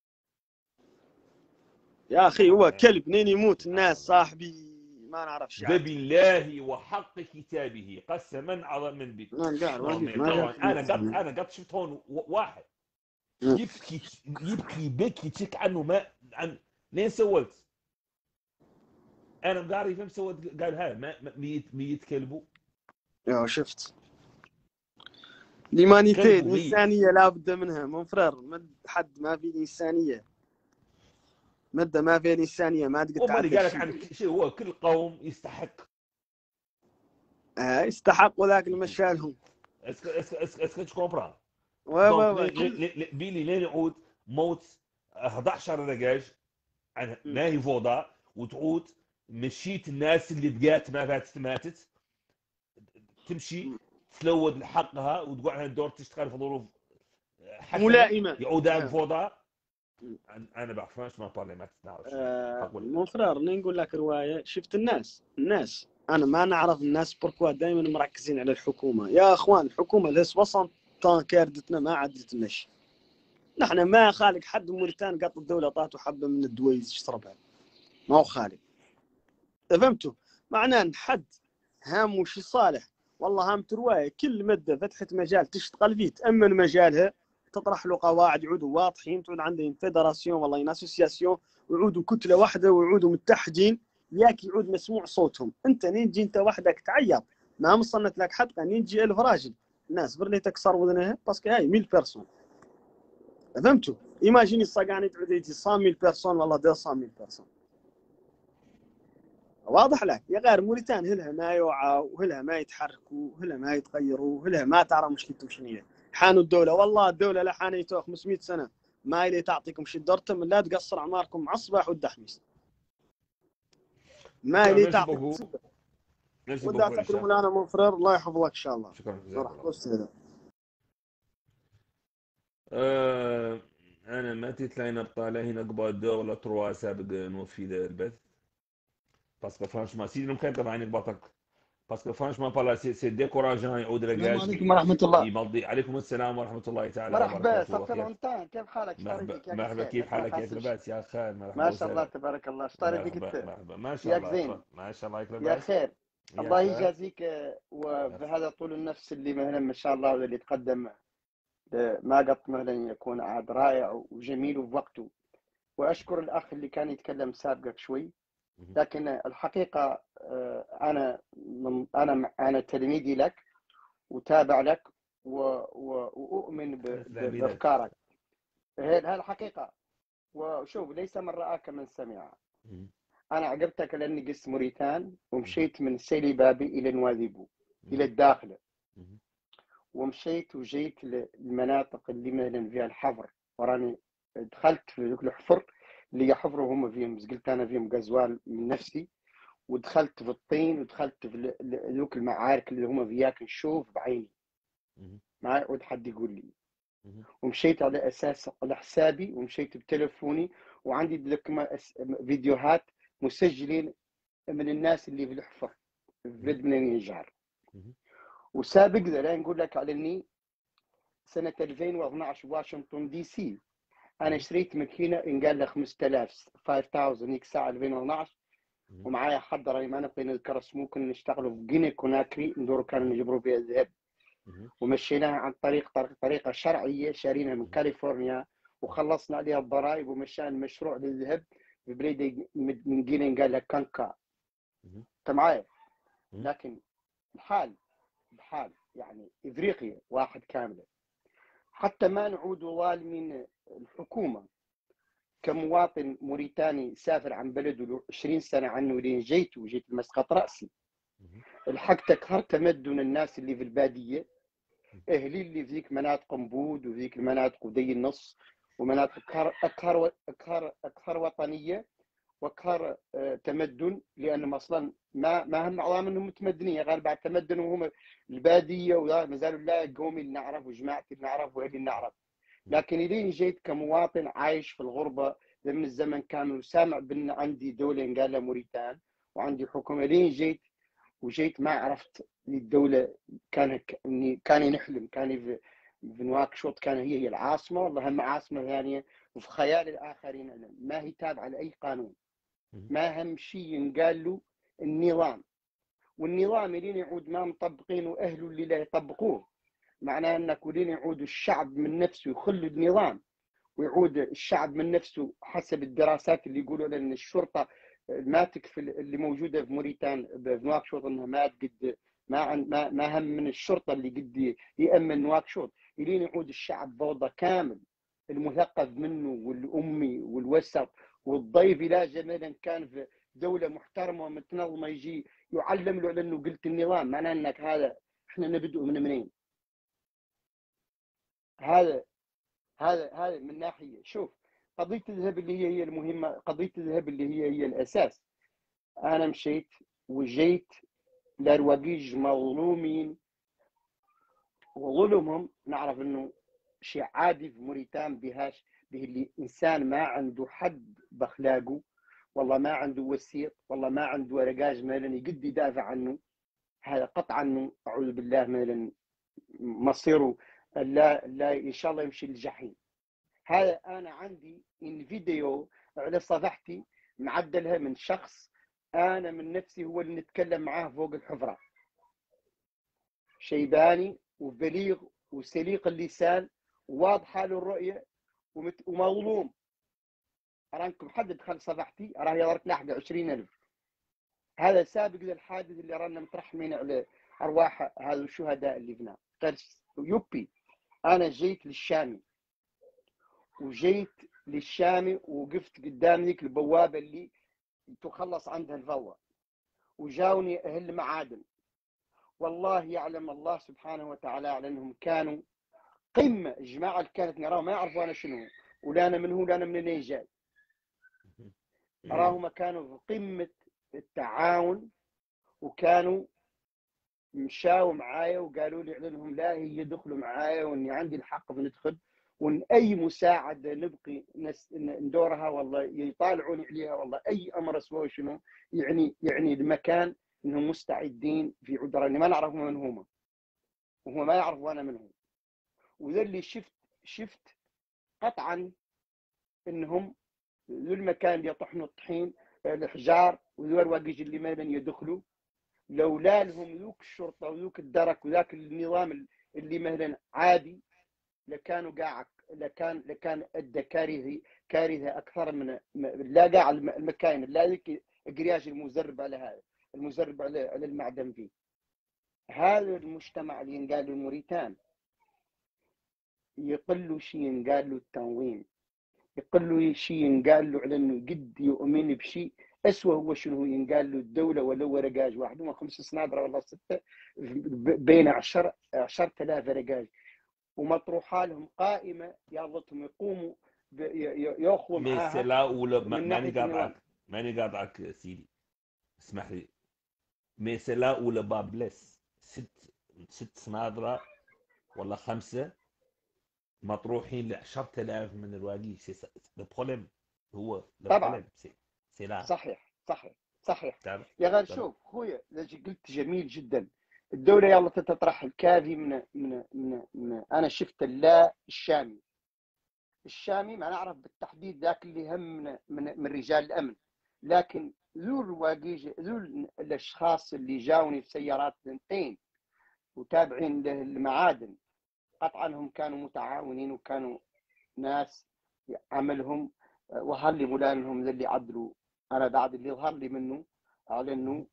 يا اخي. هو كلب منين يموت الناس صاحبي ما نعرف شيء. بالله وحق كتابه قسما اعظم من بيت. انا قد انا قد شفت هون واحد يبكي يبكي بكي تشك عنه ما عن لين سويت انا مقاري فهم سويت قال هاي ما ميت ميت كلبه. يا شفت ليمانيتي الانسانيه لابد منها منفرر. مد حد ما في انسانيه، مده ما في انسانيه ما تقدر تعرف. قال لك عن شيء هو كل قوم يستحق اه يستحقوا ذاك اللي مشالهم. اسك اسك اسك اسك كومبران وي بيلي لين يعود موت أحد عشر رجاج عن ما هي فوضى، وتعود مشيت الناس اللي بقات ما فاتت ماتت تمشي تلود حقها وتقعد الدور تشتغل في ظروف ملائمه يعود فوضى. انا بعرفش ما بارلمانت نعرف آه مو فرار نقول لك روايه. شفت الناس الناس انا ما نعرف الناس بركوا دائما مركزين على الحكومه. يا اخوان الحكومه لهس وصل طان كاردتنا ما عدلتناش. نحن ما خالق حد موريتان قط الدوله طاته حبه من الدويز يشربها، ما هو خالق. فهمتوا؟ معناه حد هام وشي صالح والله هامت روايه كل مده فتحت مجال تشتغل فيه تامن مجالها، تطرح له قواعد يعودوا واضحين، تعود عندهم فيدراسيون والله اسوسياسيون ويعودوا كتله واحده ويعودوا متحدين، ياك يعود مسموع صوتهم. انت نيجي انت وحدك تعيط ما مصنت لك حلقه نيجي ألف راجل الناس برلي تكسر وذنها باسكو هاي مية بيرسون. فهمتوا؟ ايماجيني الصقاني تعود يجي مية بيرسون والله مية بيرسون. واضح لك يا غير موريتان هلها ما يوعوا وهلها ما يتحركوا وهلها ما يتغيروا وهلها ما تعرف مشكلتهم شنو هي. حانوا الدوله والله الدوله لا حانيتوها خمسمية سنه ما يلي تعطيكم شي درتم لا تقصر اعماركم مع الصباح والدحميس ما يلي تعطيكم. ودا تكرم لنا منفرر الله يحفظك ان شاء الله. شكرا جزيلا. أه انا ما تتلاقينا بطالة هنا قبل دو ولا تروا سابق نوفي ذا البث باسكو فرانشمان سيدي ممكن طبعا يقبطك باسكو فرانشمان بالا سي سي ديكوراجان يعود رجاج. السلام عليكم ورحمه الله. يمضي عليكم السلام ورحمه الله تعالى مرحبا صافي لونتان. كيف حالك؟ مرحبا مرحبا كيف حالك يا لاباس يا خير؟ مرحبا ما شاء الله تبارك الله. شطاري بك انت؟ مرحبا ما شاء الله زين ما شاء الله يا خير. الله يجازيك وبهذا طول النفس اللي مثلا ما شاء الله واللي تقدم ما قط مثلا يكون عاد رائع وجميل وبوقته. واشكر الاخ اللي كان يتكلم سابقك شوي، لكن الحقيقه انا انا انا تلميذي لك وتابع لك واؤمن بافكارك. هذه الحقيقه. وشوف ليس من راك من سمع. انا عجبتك لاني قست موريتان ومشيت من سيلي بابي الى نواذيبو الى الداخل، ومشيت وجيت للمناطق اللي مثلا فيها الحفر، وراني دخلت في ذوك الحفر اللي يحفروا هم فيهم، قلت انا فيهم غزوال من نفسي، ودخلت في الطين ودخلت في ذوك المعارك اللي هم فياك نشوف بعيني. ما يعود حد يقول لي. ومشيت على اساس على حسابي، ومشيت بتلفوني، وعندي لكم فيديوهات مسجلين من الناس اللي في الحفر في بلد من النجار. وسابق ذا نقول لك على اني سنه ألفين واثناشر واشنطن دي سي انا اشتريت ماكينه ان قال لها خمسة آلاف خمسة آلاف هيك ساعه ألفين واثناشر، ومعايا حد راهي ما نبغي نذكر اسمه، كنا نشتغلوا في جيني كوناكري ندوروا كانوا نجبروا فيها الذهب، ومشيناها عن طريق طريقه شرعيه، شارينها من كاليفورنيا وخلصنا عليها الضرائب، ومشان مشروع للذهب في بلاد من جيني قال لها كانكا. انت معايا؟ لكن الحال بحال يعني افريقيا واحد كامله، حتى ما نعود ظالمين الحكومه. كمواطن موريتاني سافر عن بلده عشرين سنه عنه لين جيت وجيت مسقط راسي، الحق تكهر تمدن الناس اللي في الباديه، اهلي اللي في ذيك مناطق مبود وذيك المناطق ودي النص ومناطق اكثر اكثر اكثر اكثر وطنيه واكثر تمدن، لانهم اصلا ما ما هم عوام انهم متمدنين، غير بعد تمدنوا هم الباديه وما زالوا لا قومي اللي نعرف وجماعتي اللي نعرف واهلي اللي نعرف. لكن الين جيت كمواطن عايش في الغربه من الزمن كامل وسامع بان عندي دوله قال لها موريتان وعندي حكومه، لين جيت وجيت ما عرفت الدوله كان اني كان نحلم كان في في نواكشوط كان هي هي العاصمه، والله هم عاصمه ثانيه وفي خيال الاخرين ما هي تابعه لاي قانون. ما اهم شيء ينقال له النظام، والنظام اللي يعود ما مطبقين واهله اللي لا يطبقوه، معناه انك ولين يعود الشعب من نفسه يخلوا النظام ويعود الشعب من نفسه حسب الدراسات اللي يقولوا ان الشرطه ما تكفي اللي موجوده في موريتان في نواكشوط انها ما قد ما عن ما ما هم من الشرطه اللي قد يامن نواكشوط، الين يعود الشعب فوضى كامل، المثقف منه والامي والوسط والضيف لا جمالا كان في دوله محترمه ومتنظمه يجي يعلم له لانه قلت النظام، معناه انك هذا احنا نبدأ من منين؟ هذا هذا هذا من ناحيه. شوف قضيه الذهب اللي هي هي المهمه، قضيه الذهب اللي هي هي الاساس. انا مشيت وجيت لرواقيج مظلومين وظلمهم نعرف انه شيء عادي في موريتان بهاش به اللي انسان ما عنده حد باخلاقه، والله ما عنده وسيط، والله ما عنده رقاج مالا يقد يدافع عنه، هذا قطعا اعوذ بالله مالا مصيره لا لا ان شاء الله يمشي للجحيم. هذا انا عندي ان فيديو على صفحتي معدلها من شخص انا من نفسي هو اللي نتكلم معاه فوق الحفره، شيباني وبليغ وسليق اللسان وواضحه له الرؤيه ومظلوم. رانكم حد دخل صفحتي راه يضرب لحق عشرين ألف. هذا سابق للحادث اللي رانا مترحمين على ارواح هذا الشهداء اللي فينا. يبي انا جيت للشامي وجيت للشامي وقفت قدام ذيك البوابه اللي تخلص عندها الفوضى، وجاوني اهل معادن، والله يعلم الله سبحانه وتعالى على انهم كانوا قمه. الجماعه اللي كانت نراهم ما يعرفوا انا شنو ولا انا من هو ولا انا منين جاي، راهم كانوا في قمه التعاون، وكانوا مشاوا معايا وقالوا لي على انهم لا هي يدخلوا معايا واني عندي الحق بندخل، وان اي مساعده نبقي ندورها والله يطالعوني عليها، والله اي امر سووا شنو يعني يعني المكان انهم مستعدين في عذراني ما نعرف من هم وهم ما يعرفوا انا منهم. وذا اللي شفت شفت قطعا انهم ذو المكان اللي يطحنوا الطحين الحجار وذو الواقيج اللي ما يدخلوا، لولا لهم ذوك الشرطه وذوك الدرك وذاك النظام اللي مثلا عادي لكانوا قاعد لكان لكان ادى كارثه كارثه اكثر من لا قاع المكاين لا ذيك قرياج المزرب على هذا المزرب على على المعدن فيه. هذا المجتمع اللي ينقال له الموريتان يقل شيء ينقال له التنظيم، يقل له شيء ينقال له على انه قد يؤمن بشيء اسوء. هو شنو ينقال له الدوله ولا هو رقاج واحد هم خمس سنادره ولا سته بين عشر عشرة آلاف رقاج، ومطروحه لهم قائمه يالله يقوموا ياخذوا معاها. لا ولا ماني قاطعك ماني قاطعك سيدي اسمح لي. ميسلا ولا بابلس ست ست سنادره ولا خمسة مطروحين ل عشرة آلاف من الواقي. البروبليم هو طبعا البروبليم سي لا. صحيح صحيح صحيح. تعرف يا غير تعرف شوف خويا لجي قلت جميل جدا. الدولة يلا تطرح الكافي من من من, من أنا شفت اللا الشامي الشامي ما نعرف بالتحديد ذاك اللي هم من, من, من رجال الأمن، لكن ذو الواقيج ذو الأشخاص اللي جاوني في سيارات ثنتين وتابعين للمعادن قطعا هم كانوا متعاونين وكانوا ناس عملهم وهل مولانهم اللي عدلوا. أنا بعد اللي ظهر لي منه على إنه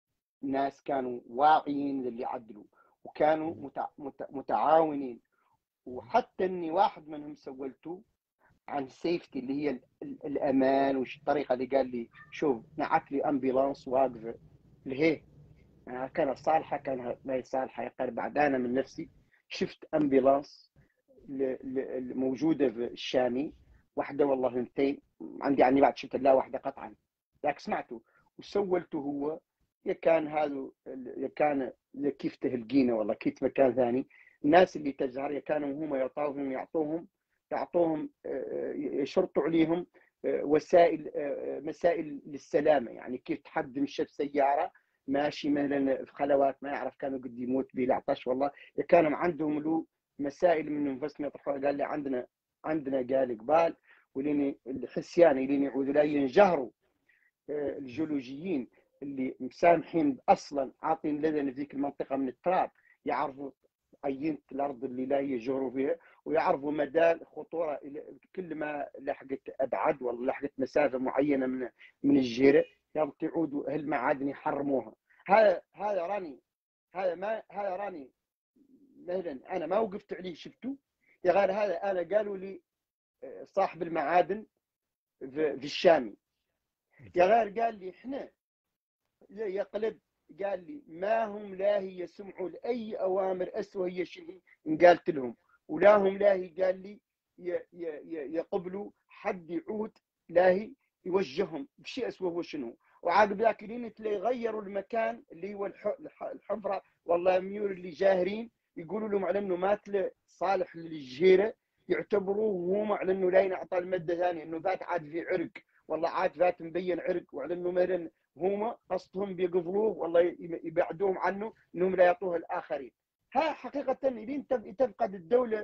ناس كانوا واعيين للي عدلوا وكانوا متع... متع... متعاونين. وحتى اني واحد منهم سولته عن سيفتي اللي هي ال... ال... الامان وش الطريقه اللي قال لي شوف نعت لي امبيلانس واقفه لهيه آه كانت صالحه كان ما هي صالحه يقال بعد انا من نفسي شفت امبيلانس ل... ل... موجوده في الشامي واحده والله اثنتين عندي يعني بعد شفت لا واحده قطعا لكن سمعته وسولته هو يا كان هذا يا كان كيف تهلقينا والله كيف مكان ثاني. الناس اللي تجهر يا كانوا هم يعطوهم يعطوهم يعطوهم يشرطوا عليهم وسائل مسائل للسلامه، يعني كيف تحد مشى بسياره ماشي مثلا في خلوات ما يعرف كانوا قد يموت بالعطش والله يا كانوا عندهم له مسائل من انفسهم يطرحوا. قال لي عندنا عندنا قال قبال ولين الحسياني لين يعودوا لا ينجهروا الجيولوجيين اللي مسامحين اصلا عاطين لنا في ذيك المنطقه من التراب يعرفوا عينه الارض اللي لا يجهروا فيها ويعرفوا مدى الخطوره كل ما لحقت ابعد ولا لحقت مسافه معينه من من الجيره يلا تعودوا هالمعادن يحرموها. هذا هذا راني هذا ما هذا راني مثلا انا ما وقفت عليه شفته يا غير هذا انا قالوا لي صاحب المعادن في الشامي يا غير قال لي احنا يقلب قال لي ما هم لا هي يسمعوا لاي اوامر اسوء هي شنو قالت لهم ولا هم لا هي قال لي يقبلوا حد يعود لا هي يوجههم بشيء اسوء هو شنو. وعاقب ذاك لين يغيروا المكان اللي هو الحفره والله ميور اللي جاهرين يقولوا لهم على انه مات صالح للجيره يعتبروه هم على انه لا ينعطى الماده ثانيه انه فات عاد في عرق والله عاد فات مبين عرق وعلى انه مثلا هم قصدهم بيقفلوه والله يبعدوهم عنه انهم لا يعطوه الاخرين. ها حقيقه لين تفقد الدوله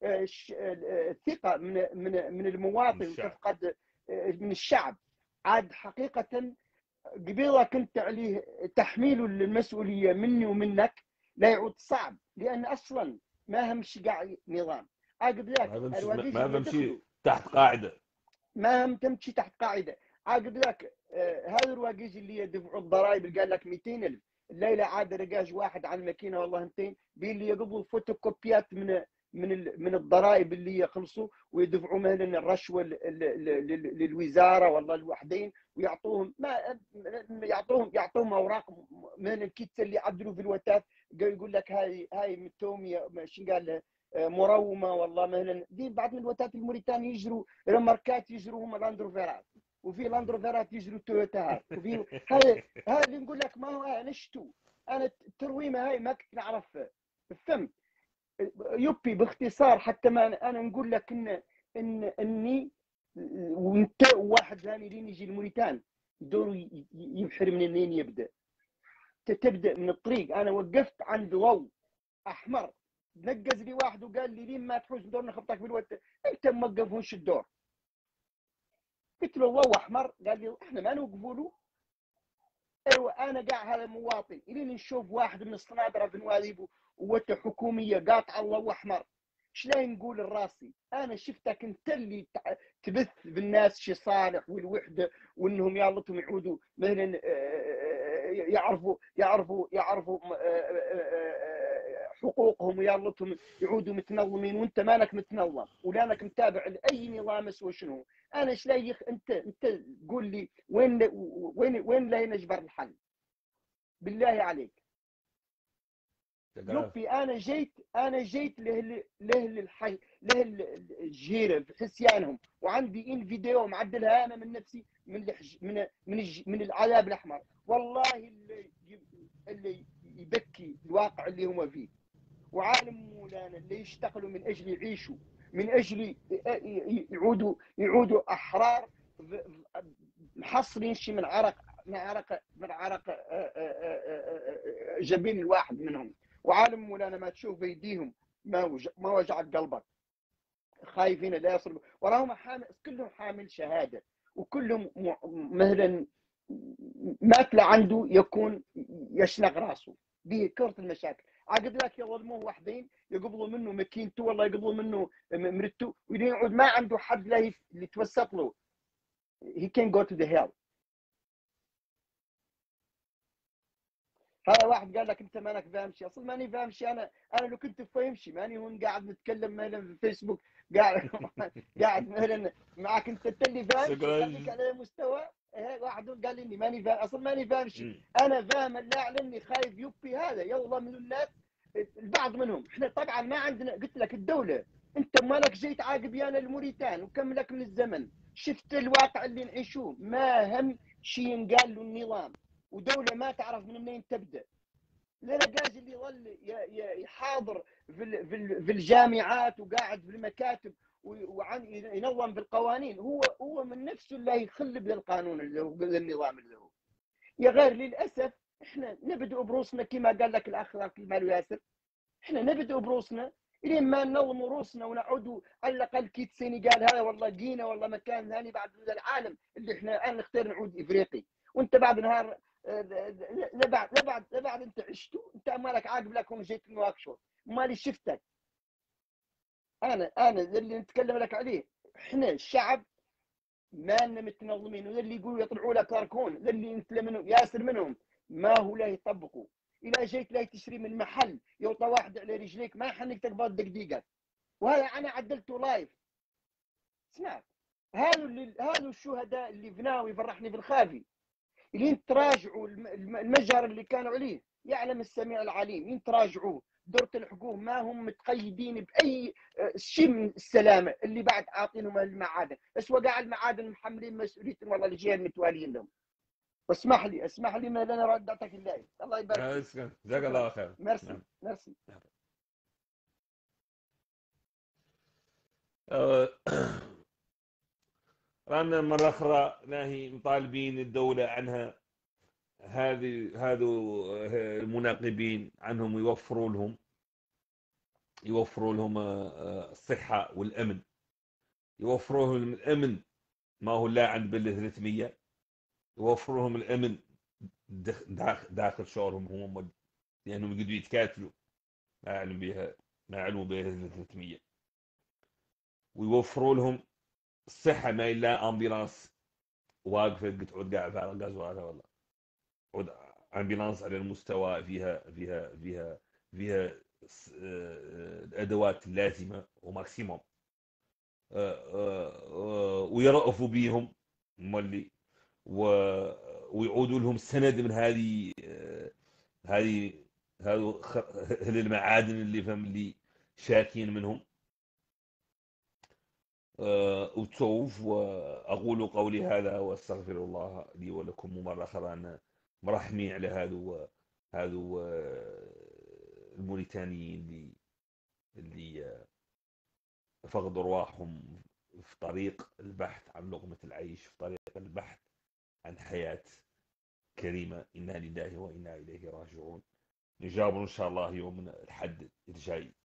الثقه من من من المواطن وتفقد من الشعب عاد حقيقه قبيله كنت عليه تحميله المسؤوليه مني ومنك لا يعود صعب لان اصلا ما همش قاع نظام عقب ذاك ما بمشي تحت قاعده ما هم تمشي تحت قاعده. عقب ذاك آه هذا الرواقيج اللي يدفعوا الضرائب قال لك مئتين ألف الليله عاد رقاج واحد على الماكينه والله مئتين بيلي يقبضوا فوتوكوبيات من من من الضرائب اللي يخلصوا ويدفعوا مثلا الرشوه للوزاره والله الوحدين ويعطوهم ما يعطوهم يعطوهم اوراق من الكيتس اللي عدلوا في الوتات يقول لك هاي هاي متوميه شنو قال مرومه والله مثلا دي بعض من الوتات الموريتاني يجروا رماركات يجروا هم لاندروفيرات وفي لاندروفيرات يجروا تويوتاهات وفي هذا هذا اللي نقول لك ما هو انا شتو انا الترويمه هاي ما كنت نعرف فهمت يبي باختصار حتى ما انا نقول لك ان ان اني وانت واحد ثاني لين يجي الموريتان دور يبحر من منين يبدا تبدا من الطريق. انا وقفت عند ضوء احمر نقز لي واحد وقال لي لين ما تحوز دور نخبطك بالوقت انت موقف وش الدور قلت له ضوء احمر قال لي احنا ما نوقفوا له. ايوه انا قاع هذا مواطن الين نشوف واحد من الصنادره في نواديب ووته حكوميه قاطعه ضوء احمر ايش لا نقول لراسي انا شفتك انت اللي تبث بالناس شي صالح والوحده وانهم يالتهم يعودوا مثلا يعرفوا يعرفوا يعرفوا حقوقهم ويالتهم يعودوا متنظمين وانت مالك متنظم ولانك متابع لاي نظام اسوى شنو. انا ايش لا يخ انت انت قول لي وين وين وين لا نجبر الحل بالله عليك. يبي انا جيت انا جيت له له الحي له الجيره في حسيانهم وعندي ان فيديو معدلها انا من نفسي من من من, من العذاب الاحمر والله اللي اللي يبكي الواقع اللي هم فيه وعالم مولانا اللي يشتغلوا من اجل يعيشوا، من اجل يعودوا يعودوا احرار محصلين شي من عرق من عرق من عرق جبين الواحد منهم. وعالم مولانا ما تشوف بيديهم ما وجع ما وجعت قلبك، خايفين لا يصلوا وراهم حامل، كلهم حامل شهاده، وكلهم مثلا ماكله عنده يكون يشنق راسه بكرة المشاكل. عقد لك يظلموه وحدين يقبلوا منه مكينته، والله يقبلوا منه مرته، ولين يعود ما عنده حد لا يتوسط له. he can go to the hell. هذا واحد قال لك انت مانك فاهم شيء، اصلا ماني فاهم شيء. انا انا لو كنت فاهم شيء ماني هون قاعد نتكلم مثلا في الفيسبوك، قاعد قاعد مثلا معك انت اللي فاهم خليك على مستوى. واحد قال لي اني ماني فاهم، اصلا ماني فاهم شيء. انا فاهم اللاعب اني خايف يبي هذا يلا من الناس البعض منهم. احنا طبعا ما عندنا، قلت لك الدوله انت مالك جيت عاقب يانا الموريتان وكم لك من الزمن، شفت الواقع اللي نعيشوه، ما هم شيء ينقال له النظام، ودوله ما تعرف من منين تبدا. للقاز اللي يظل يحاضر في في الجامعات وقاعد في المكاتب وعن ينظم في القوانين، هو هو من نفسه اللي يخل بالقانون اللي هو النظام اللي هو. يا غير للاسف احنا نبدأ بروسنا كما قال لك الاخ كمال ياسر، احنا نبدأ بروسنا الين ما ننظموا روسنا ونعودوا على الاقل كيت سينيغال هذا والله جينا والله مكان ثاني بعد العالم اللي احنا الان نختار نعود افريقي. وانت بعد نهار لبعد لبعد لبعد انت عشتوا انت مالك عاقب لكم جيت نواكشوط مالي شفتك. انا انا اللي نتكلم لك عليه احنا الشعب مالنا متنظمين، وذا اللي يقولوا يطلعوا لك كاركون ذا اللي انت منهم ياسر منهم ما هو لا يطبقوا. اذا جيت لا تشتري من محل يوطى واحد على رجليك ما يحنك تقبض دقيقه. وهذا انا عدلته لايف. اسمع، هذا اللي هذا الشهداء اللي فناوي فرحني بالخافي اللي تراجعوا المجهر اللي كانوا عليه، يعلم السميع العليم، ين تراجعوه دورة الحقوق ما هم متقيدين باي شيء من السلامه اللي بعد عاطينهم المعادن، بس وقع المعادن محملين مسؤوليتهم والله الجهه المتواليين لهم. واسمح لي اسمح لي ما انا ردعتك الله الله يبارك فيك. جزاك الله خير. ميرسي ميرسي. رانا مرة أخرى ناهي مطالبين الدولة عنها هذه هذو المناقبين عنهم يوفروا لهم يوفروا لهم الصحة والأمن، يوفروا لهم الأمن ما هو لا عند بال ثلاثمية، يوفروا لهم الأمن داخل داخل شغلهم هم لأنهم يقدروا يتكاتلوا ما يعلم بها ما يعلموا بها ثلاثمية، ويوفروا لهم الصحة ما إلا أمبيلانس واقفة تعود قاعدة على الغاز هذا والله عود أمبيلانس على المستوى فيها فيها فيها فيها الأدوات اللازمة وماكسيموم، ويرأفوا بهم مولي ويعودوا لهم سند من هذه هذه هذو المعادن اللي فهم اللي شاكين منهم. وتشوف وأقول قولي هذا وأستغفر الله لي ولكم مرة أخرى. أنا مرحمي على هذو هذو الموريتانيين اللي اللي فقدوا أرواحهم في طريق البحث عن لقمة العيش، في طريق البحث عن حياة كريمة. إنا لله وإنا إليه راجعون. نجاوب إن شاء الله يوم الأحد الجاي